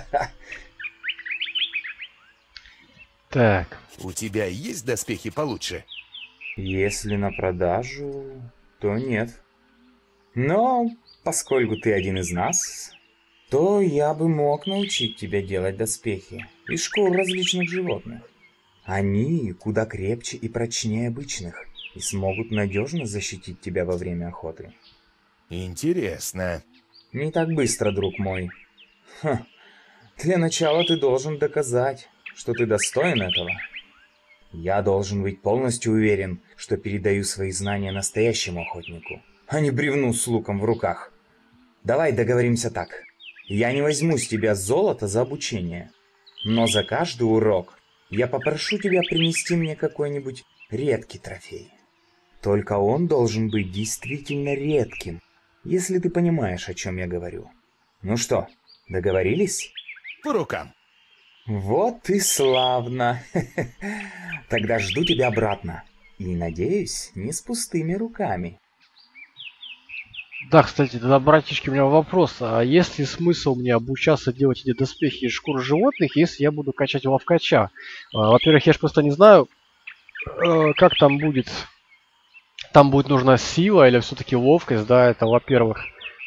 Так. У тебя есть доспехи получше? Если на продажу, то нет. Но поскольку ты один из нас, то я бы мог научить тебя делать доспехи из шкур различных животных. Они куда крепче и прочнее обычных и смогут надежно защитить тебя во время охоты. Интересно. Не так быстро, друг мой. Ха. Для начала ты должен доказать, что ты достоин этого. Я должен быть полностью уверен, что передаю свои знания настоящему охотнику, а не бревну с луком в руках. Давай договоримся так. Я не возьму с тебя золото за обучение, но за каждый урок я попрошу тебя принести мне какой-нибудь редкий трофей. Только он должен быть действительно редким, если ты понимаешь, о чем я говорю. Ну что, договорились? По рукам. Вот и славно. Тогда жду тебя обратно. И, надеюсь, не с пустыми руками. Да, кстати, тогда, братишки, у меня вопрос. А есть ли смысл мне обучаться делать эти доспехи из шкур животных, если я буду качать ловкача? Во-первых, я же просто не знаю, как там будет. Там будет нужна сила или все-таки ловкость, да, это во-первых.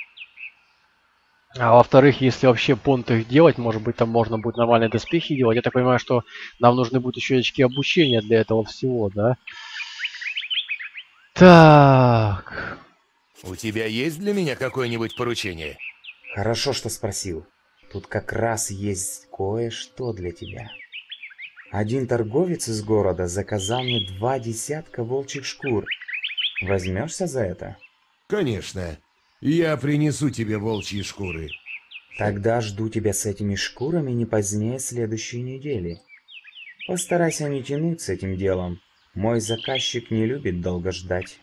А во-вторых, если вообще понт их делать, может быть, там можно будет нормальные доспехи делать. Я так понимаю, что нам нужны будут еще очки обучения для этого всего, да? Так. У тебя есть для меня какое-нибудь поручение? Хорошо, что спросил. Тут как раз есть кое-что для тебя. Один торговец из города заказал мне два десятка волчьих шкур. Возьмешься за это? Конечно. Я принесу тебе волчьи шкуры. Тогда жду тебя с этими шкурами не позднее следующей недели. Постарайся не тянуть с этим делом. Мой заказчик не любит долго ждать.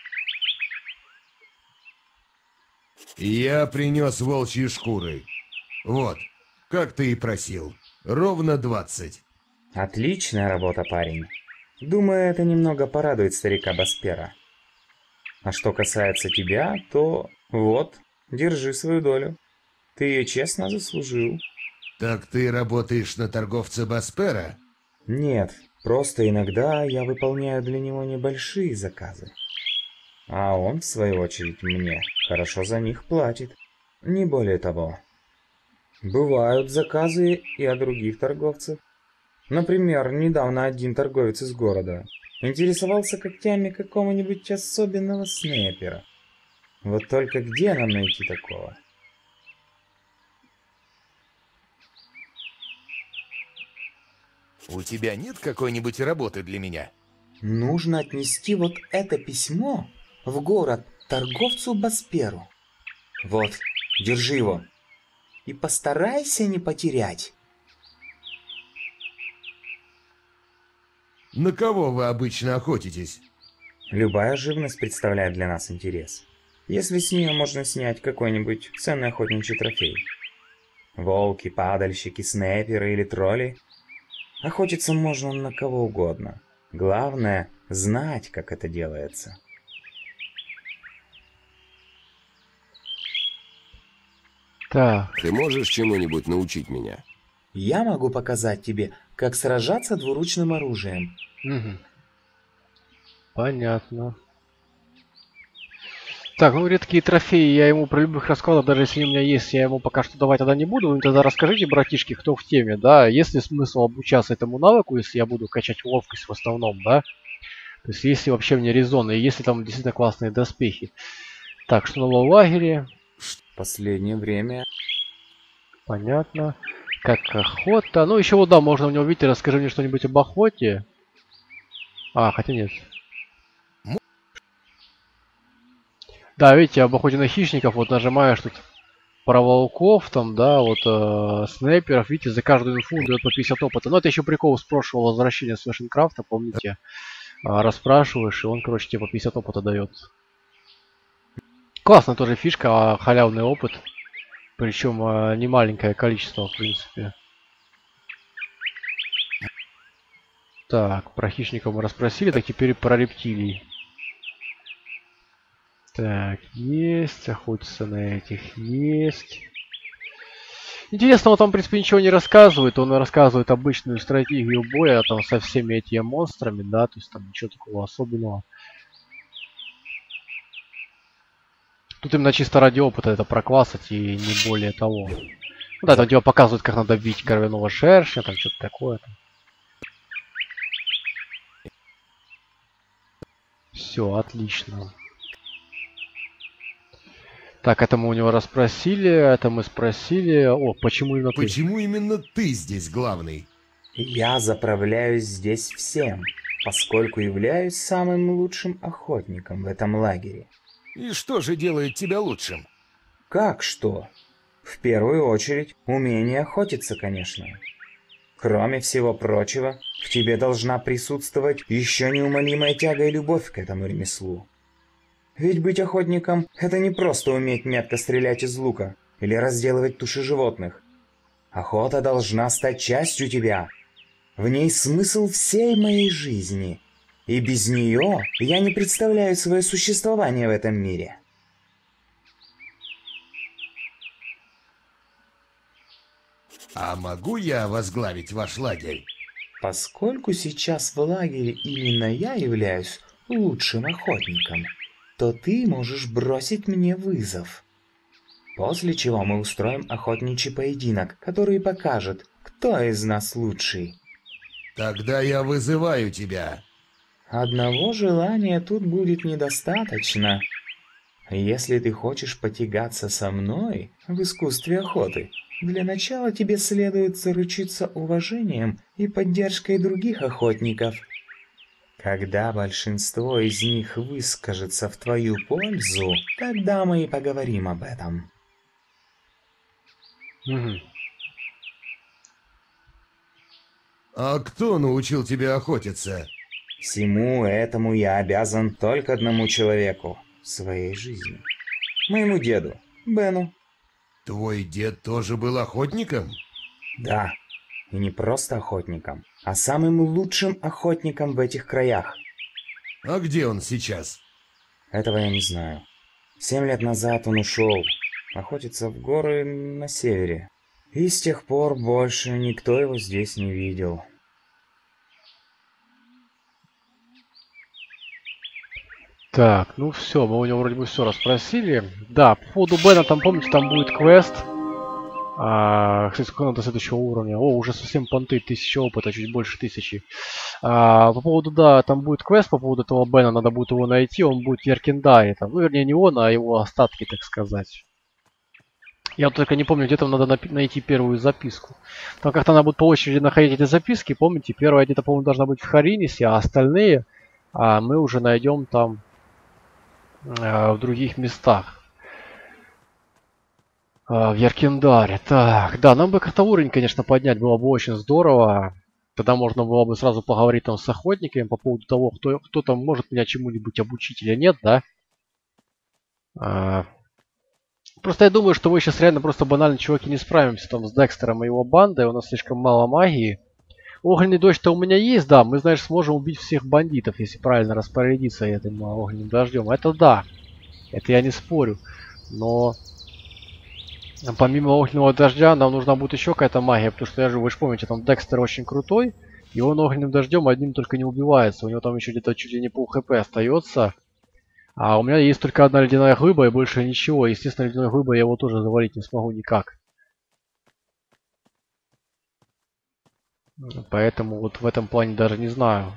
Я принес волчьи шкуры. Вот, как ты и просил. Ровно двадцать. Отличная работа, парень. Думаю, это немного порадует старика Баспера. А что касается тебя, то вот, держи свою долю. Ты ее честно заслужил. Так ты работаешь на торговца Баспера? Нет, просто иногда я выполняю для него небольшие заказы. А он, в свою очередь, мне хорошо за них платит. Не более того. Бывают заказы и от других торговцев. Например, недавно один торговец из города интересовался когтями какого-нибудь особенного снайпера. Вот только где нам найти такого? У тебя нет какой-нибудь работы для меня? Нужно отнести вот это письмо в город торговцу Басперу. Вот, держи его. И постарайся не потерять. На кого вы обычно охотитесь? Любая живность представляет для нас интерес. Если с нее можно снять какой-нибудь ценный охотничий трофей. Волки, падальщики, снайперы или тролли. Охотиться можно на кого угодно. Главное — знать, как это делается. Так. Ты можешь чему-нибудь научить меня? Я могу показать тебе, как сражаться двуручным оружием. Угу. Понятно. Так, ну редкие трофеи я ему про любых раскладов, даже если у меня есть, я ему пока что давать тогда не буду. Вы тогда расскажите, братишки, кто в теме, да, есть ли смысл обучаться этому навыку, если я буду качать ловкость в основном, да? То есть есть ли вообще мне резон, и есть ли там действительно классные доспехи. Так, что нового в лагере? Последнее время. Понятно. Как охота. Ну, еще вот, да, можно у него, видите, расскажи мне что-нибудь об охоте. А, хотя нет. Да, видите, об охоте на хищников, вот нажимаешь тут про волков, там, да, вот э, снайперов, видите, за каждую инфу дает по пятьдесят опыта. Но это еще прикол с прошлого возвращения с Вэшенкрафта, помните, э, расспрашиваешь, и он, короче, тебе по пятьдесят опыта дает. Классная тоже фишка, халявный опыт. Причем э, не маленькое количество, в принципе. Так, про хищников мы расспросили, так теперь про рептилий. Так, есть, охотиться на этих есть. Интересно, он там, в принципе, ничего не рассказывает. Он рассказывает обычную стратегию боя там со всеми этими монстрами, да, то есть там ничего такого особенного. Тут именно чисто ради опыта это проквасать и не более того. Ну да, там тебе показывают, как надо бить кровяного шершня, там что-то такое. Все, отлично. Так, это мы у него расспросили, это мы спросили. О, почему именно ты? Почему именно ты здесь главный? Я заправляюсь здесь всем, поскольку являюсь самым лучшим охотником в этом лагере. И что же делает тебя лучшим? Как что? В первую очередь, умение охотиться, конечно. Кроме всего прочего, в тебе должна присутствовать еще неумолимая тяга и любовь к этому ремеслу. Ведь быть охотником – это не просто уметь метко стрелять из лука или разделывать туши животных. Охота должна стать частью тебя. В ней смысл всей моей жизни. И без нее я не представляю свое существование в этом мире. А могу я возглавить ваш лагерь? Поскольку сейчас в лагере именно я являюсь лучшим охотником, то ты можешь бросить мне вызов. После чего мы устроим охотничий поединок, который покажет, кто из нас лучший. Тогда я вызываю тебя. Одного желания тут будет недостаточно. Если ты хочешь потягаться со мной в искусстве охоты, для начала тебе следует заручиться уважением и поддержкой других охотников. Когда большинство из них выскажется в твою пользу, тогда мы и поговорим об этом. Угу. А кто научил тебя охотиться? Всему этому я обязан только одному человеку в своей жизни. Моему деду, Бену. Твой дед тоже был охотником? Да. И не просто охотником, а самым лучшим охотником в этих краях. А где он сейчас? Этого я не знаю. Семь лет назад он ушел охотиться в горы на севере. И с тех пор больше никто его здесь не видел. Так, ну все, мы у него вроде бы все расспросили. Да, по поводу Бена, там, помните, там будет квест. А, кстати, сколько надо следующего уровня? О, уже совсем понты, тысяча опыта, чуть больше тысячи. А, по поводу, да, там будет квест по поводу этого Бена, надо будет его найти, он будет в Яркендаре. Там, ну, вернее, не он, а его остатки, так сказать. Я вот только не помню, где там надо найти первую записку. Там как-то надо будет по очереди находить эти записки, помните? Первая где-то, по-моему, должна быть в Харинисе, а остальные а, мы уже найдем там а, в других местах. В Яркендаре. Так, да, нам бы как-то уровень, конечно, поднять было бы очень здорово. Тогда можно было бы сразу поговорить там с охотниками по поводу того, кто, кто там может меня чему-нибудь обучить или нет, да? А, просто я думаю, что мы сейчас реально просто банально, чуваки, не справимся там с Декстером и его бандой. У нас слишком мало магии. Огненный дождь-то у меня есть, да. Мы, знаешь, сможем убить всех бандитов, если правильно распорядиться этим огненным дождем. Это да. Это я не спорю. Но... помимо огненного дождя нам нужна будет еще какая-то магия, потому что я же, вы же помните, там Декстер очень крутой, и он огненным дождем одним только не убивается, у него там еще где-то чуть ли не пол хп остается, а у меня есть только одна ледяная глыба и больше ничего, естественно, ледяной глыбой я его тоже завалить не смогу никак. Поэтому вот в этом плане даже не знаю.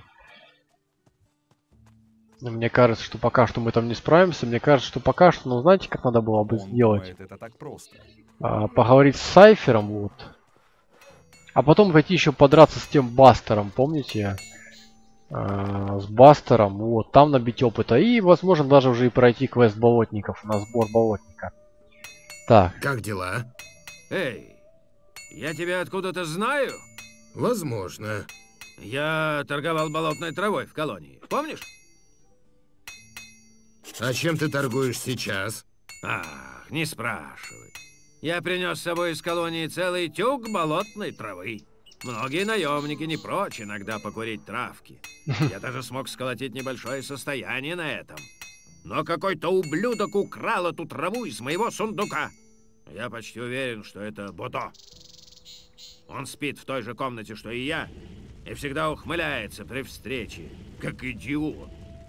Мне кажется, что пока что мы там не справимся. Мне кажется, что пока что, ну знаете, как надо было бы Он сделать? Это так просто. А, поговорить с Сайфером, вот. А потом пойти еще подраться с тем Бастером, помните? А, с Бастером, вот, там набить опыта. И, возможно, даже уже и пройти квест болотников, на сбор болотника. Так. Как дела? Эй, я тебя откуда-то знаю? Возможно. Я торговал болотной травой в колонии, помнишь? А чем ты торгуешь сейчас? Ах, не спрашивай. Я принес с собой из колонии целый тюк болотной травы. Многие наемники не прочь иногда покурить травки. Я даже смог сколотить небольшое состояние на этом. Но какой-то ублюдок украл эту траву из моего сундука. Я почти уверен, что это Бодо. Он спит в той же комнате, что и я, и всегда ухмыляется при встрече, как идиот.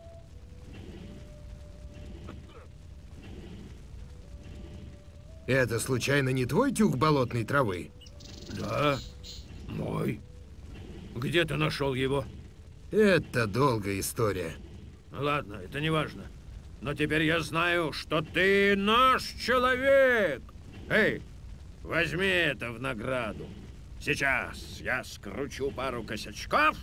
Это случайно не твой тюк болотной травы? Да, мой. Где ты нашел его? Это долгая история. Ладно, это не важно. Но теперь я знаю, что ты наш человек. Эй, возьми это в награду. Сейчас я скручу пару косячков.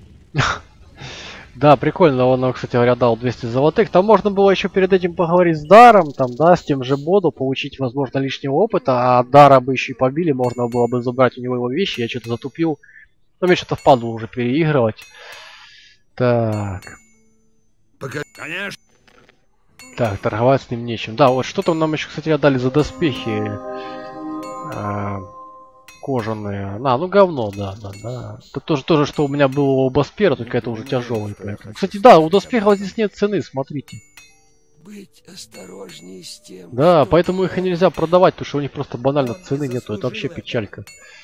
Да, прикольно, он, кстати говоря, дал двести золотых. Там можно было еще перед этим поговорить с Даром, там, да, с тем же Бодо, получить, возможно, лишнего опыта, а Дара бы еще и побили, можно было бы забрать у него его вещи, я что-то затупил. Но мне что-то впадло уже переигрывать. Так. Пока... Конечно. Так, торговать с ним нечем. Да, вот что-то нам еще, кстати, отдали за доспехи. А, кожаные. А, ну говно, да, да, да. Это тоже, тоже, что у меня было у Баспера, только это уже тяжелый. Поэтому. Кстати, да, у доспехов здесь нет цены, смотрите. Быть осторожней с тем, да, что... поэтому их и нельзя продавать, потому что у них просто банально цены нету. Это вообще печалька.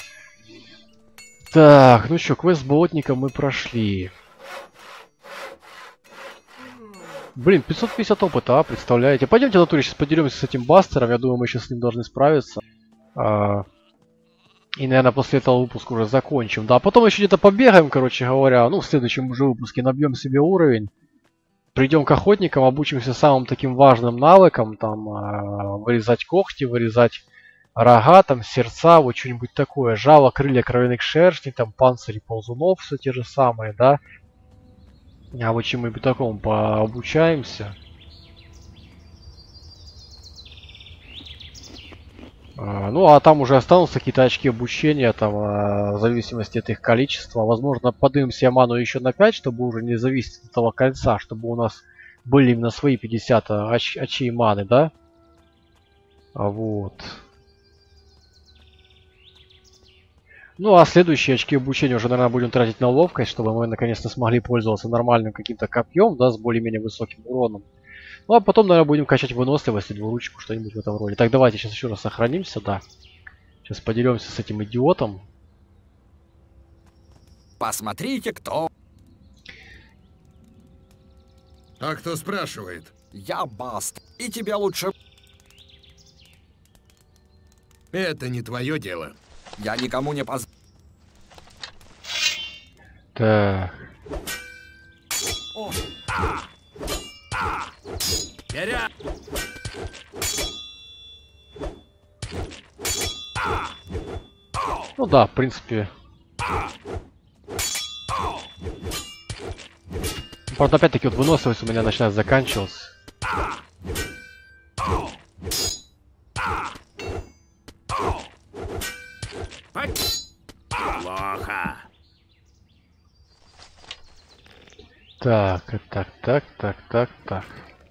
Так, ну что, квест с болотником мы прошли. Блин, пятьсот пятьдесят опыта, а, представляете? Пойдемте, натуре, сейчас подеремся с этим Бастером. Я думаю, мы сейчас с ним должны справиться. А, и, наверное, после этого выпуска уже закончим. Да, а потом еще где-то побегаем, короче говоря. Ну, в следующем уже выпуске набьем себе уровень. Придем к охотникам, обучимся самым таким важным навыкам. Там, а, вырезать когти, вырезать рога, там, сердца, вот что-нибудь такое. Жало, крылья кровяных шерстей, там, панцири ползунов, все те же самые, да. А вот чему-нибудь такому пообучаемся. А, ну, а там уже останутся какие-то очки обучения, там, а, в зависимости от их количества. Возможно, поднимем себе ману еще на пять, чтобы уже не зависеть от этого кольца, чтобы у нас были именно свои пятьдесят оч очей маны, да? А вот. Ну, а следующие очки обучения уже, наверное, будем тратить на ловкость, чтобы мы наконец-то смогли пользоваться нормальным каким-то копьем, да, с более-менее высоким уроном. Ну, а потом, наверное, будем качать выносливость и двуручку, что-нибудь в этом роде. Так, давайте сейчас еще раз сохранимся, да. Сейчас подеремся с этим идиотом. Посмотрите, кто... А кто спрашивает? Я Баст, и тебя лучше... Это не твое дело. Я никому не поз... Так. Вперед! Ну да, в принципе. Правда, опять-таки вот выносливость у меня начинает заканчиваться. Плохо. Так, так, так, так, так, так.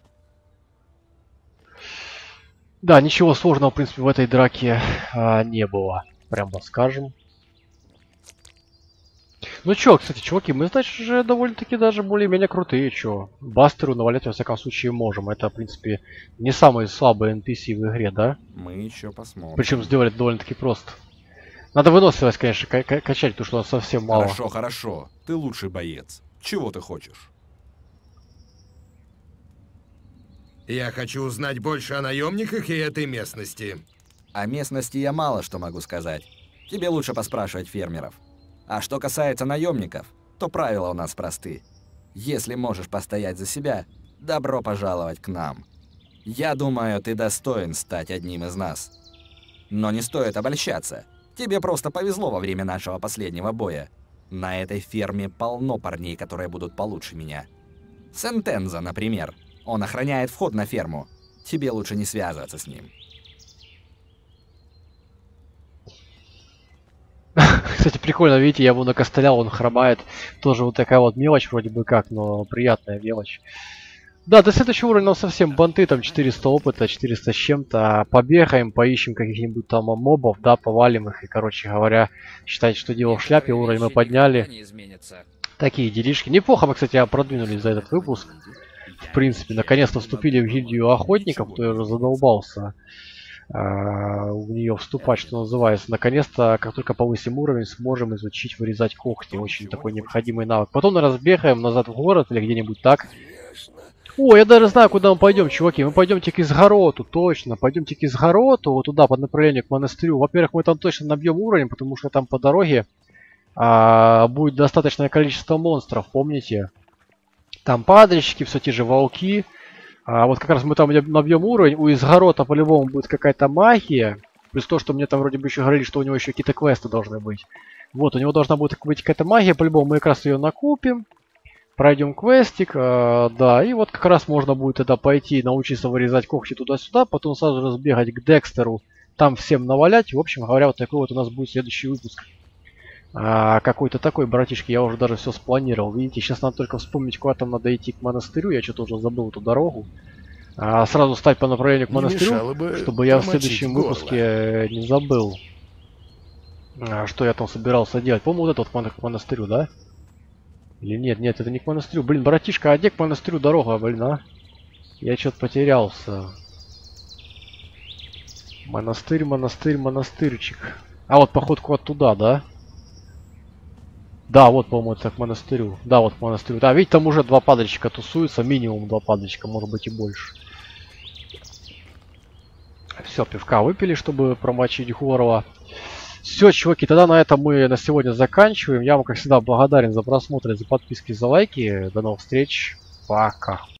Да, ничего сложного, в принципе, в этой драке а, не было, прямо скажем. Ну чё, кстати, чуваки, мы, значит, уже довольно-таки даже более-менее крутые, чё. Бастеру навалять, во всяком случае, можем. Это, в принципе, не самые слабые эн пи си в игре, да? Мы еще посмотрим. Причем сделали это довольно-таки просто. Надо выносливость, конечно, качать, потому что у нас совсем мало. Хорошо, хорошо. Ты лучший боец. Чего ты хочешь? Я хочу узнать больше о наемниках и этой местности. О местности я мало что могу сказать. Тебе лучше поспрашивать фермеров. А что касается наемников, то правила у нас просты. Если можешь постоять за себя, добро пожаловать к нам. Я думаю, ты достоин стать одним из нас. Но не стоит обольщаться. Тебе просто повезло во время нашего последнего боя. На этой ферме полно парней, которые будут получше меня. Сентенза, например. Он охраняет вход на ферму. Тебе лучше не связываться с ним. Кстати, прикольно, видите, я его накостылял, он хромает. Тоже вот такая вот мелочь вроде бы как, но приятная мелочь. Да, до следующего уровня нам совсем банты, там четыреста опыта, четыреста с чем-то. Побегаем, поищем каких-нибудь там мобов, да, повалим их. И, короче говоря, считайте, что дело в шляпе, уровень мы подняли. Такие делишки. Неплохо мы, кстати, продвинулись за этот выпуск. В принципе, наконец-то вступили в гильдию охотников, кто уже задолбался а, в нее вступать, что называется. Наконец-то, как только повысим уровень, сможем изучить вырезать когти. Очень такой необходимый навык. Потом мы разбегаем назад в город или где-нибудь так. О, я даже знаю, куда мы пойдем, чуваки. Мы пойдемте к Изгороду, точно. Пойдемте к Изгороду, вот туда, по направлению к монастырю. Во-первых, мы там точно набьем уровень, потому что там по дороге а, будет достаточное количество монстров, помните? Там падальщики, все те же волки. А вот как раз мы там набьем уровень. У Изгорода по-любому будет какая-то магия. Плюс то, что мне там вроде бы еще говорили, что у него еще какие-то квесты должны быть. Вот, у него должна будет быть какая-то магия, по-любому мы как раз ее накупим. Пройдем квестик, э, да, и вот как раз можно будет тогда пойти научиться вырезать когти туда-сюда, потом сразу же сбегать к Декстеру, там всем навалять. В общем говоря, вот такой вот у нас будет следующий выпуск. А, какой-то такой, братишки, я уже даже все спланировал. Видите, сейчас надо только вспомнить, куда там надо идти к монастырю, я что-то уже забыл эту дорогу. А, сразу стать по направлению к монастырю, бы чтобы я в следующем горло. выпуске не забыл, а, что я там собирался делать. По-моему, вот этот вот к монастырю, да? Или нет, нет, это не к монастырю. Блин, братишка, а где к монастырю дорога, блин, а? Я что-то потерялся. Монастырь, монастырь, монастырчик. А вот походку вот туда, да? Да, вот, по-моему, это к монастырю. Да, вот к монастырю. Да, видите, там уже два падальщика тусуются. Минимум два падальщика, может быть и больше. Все, пивка выпили, чтобы промочить горло. Все, чуваки, тогда на этом мы на сегодня заканчиваем. Я вам, как всегда, благодарен за просмотр, за подписки, за лайки. До новых встреч. Пока.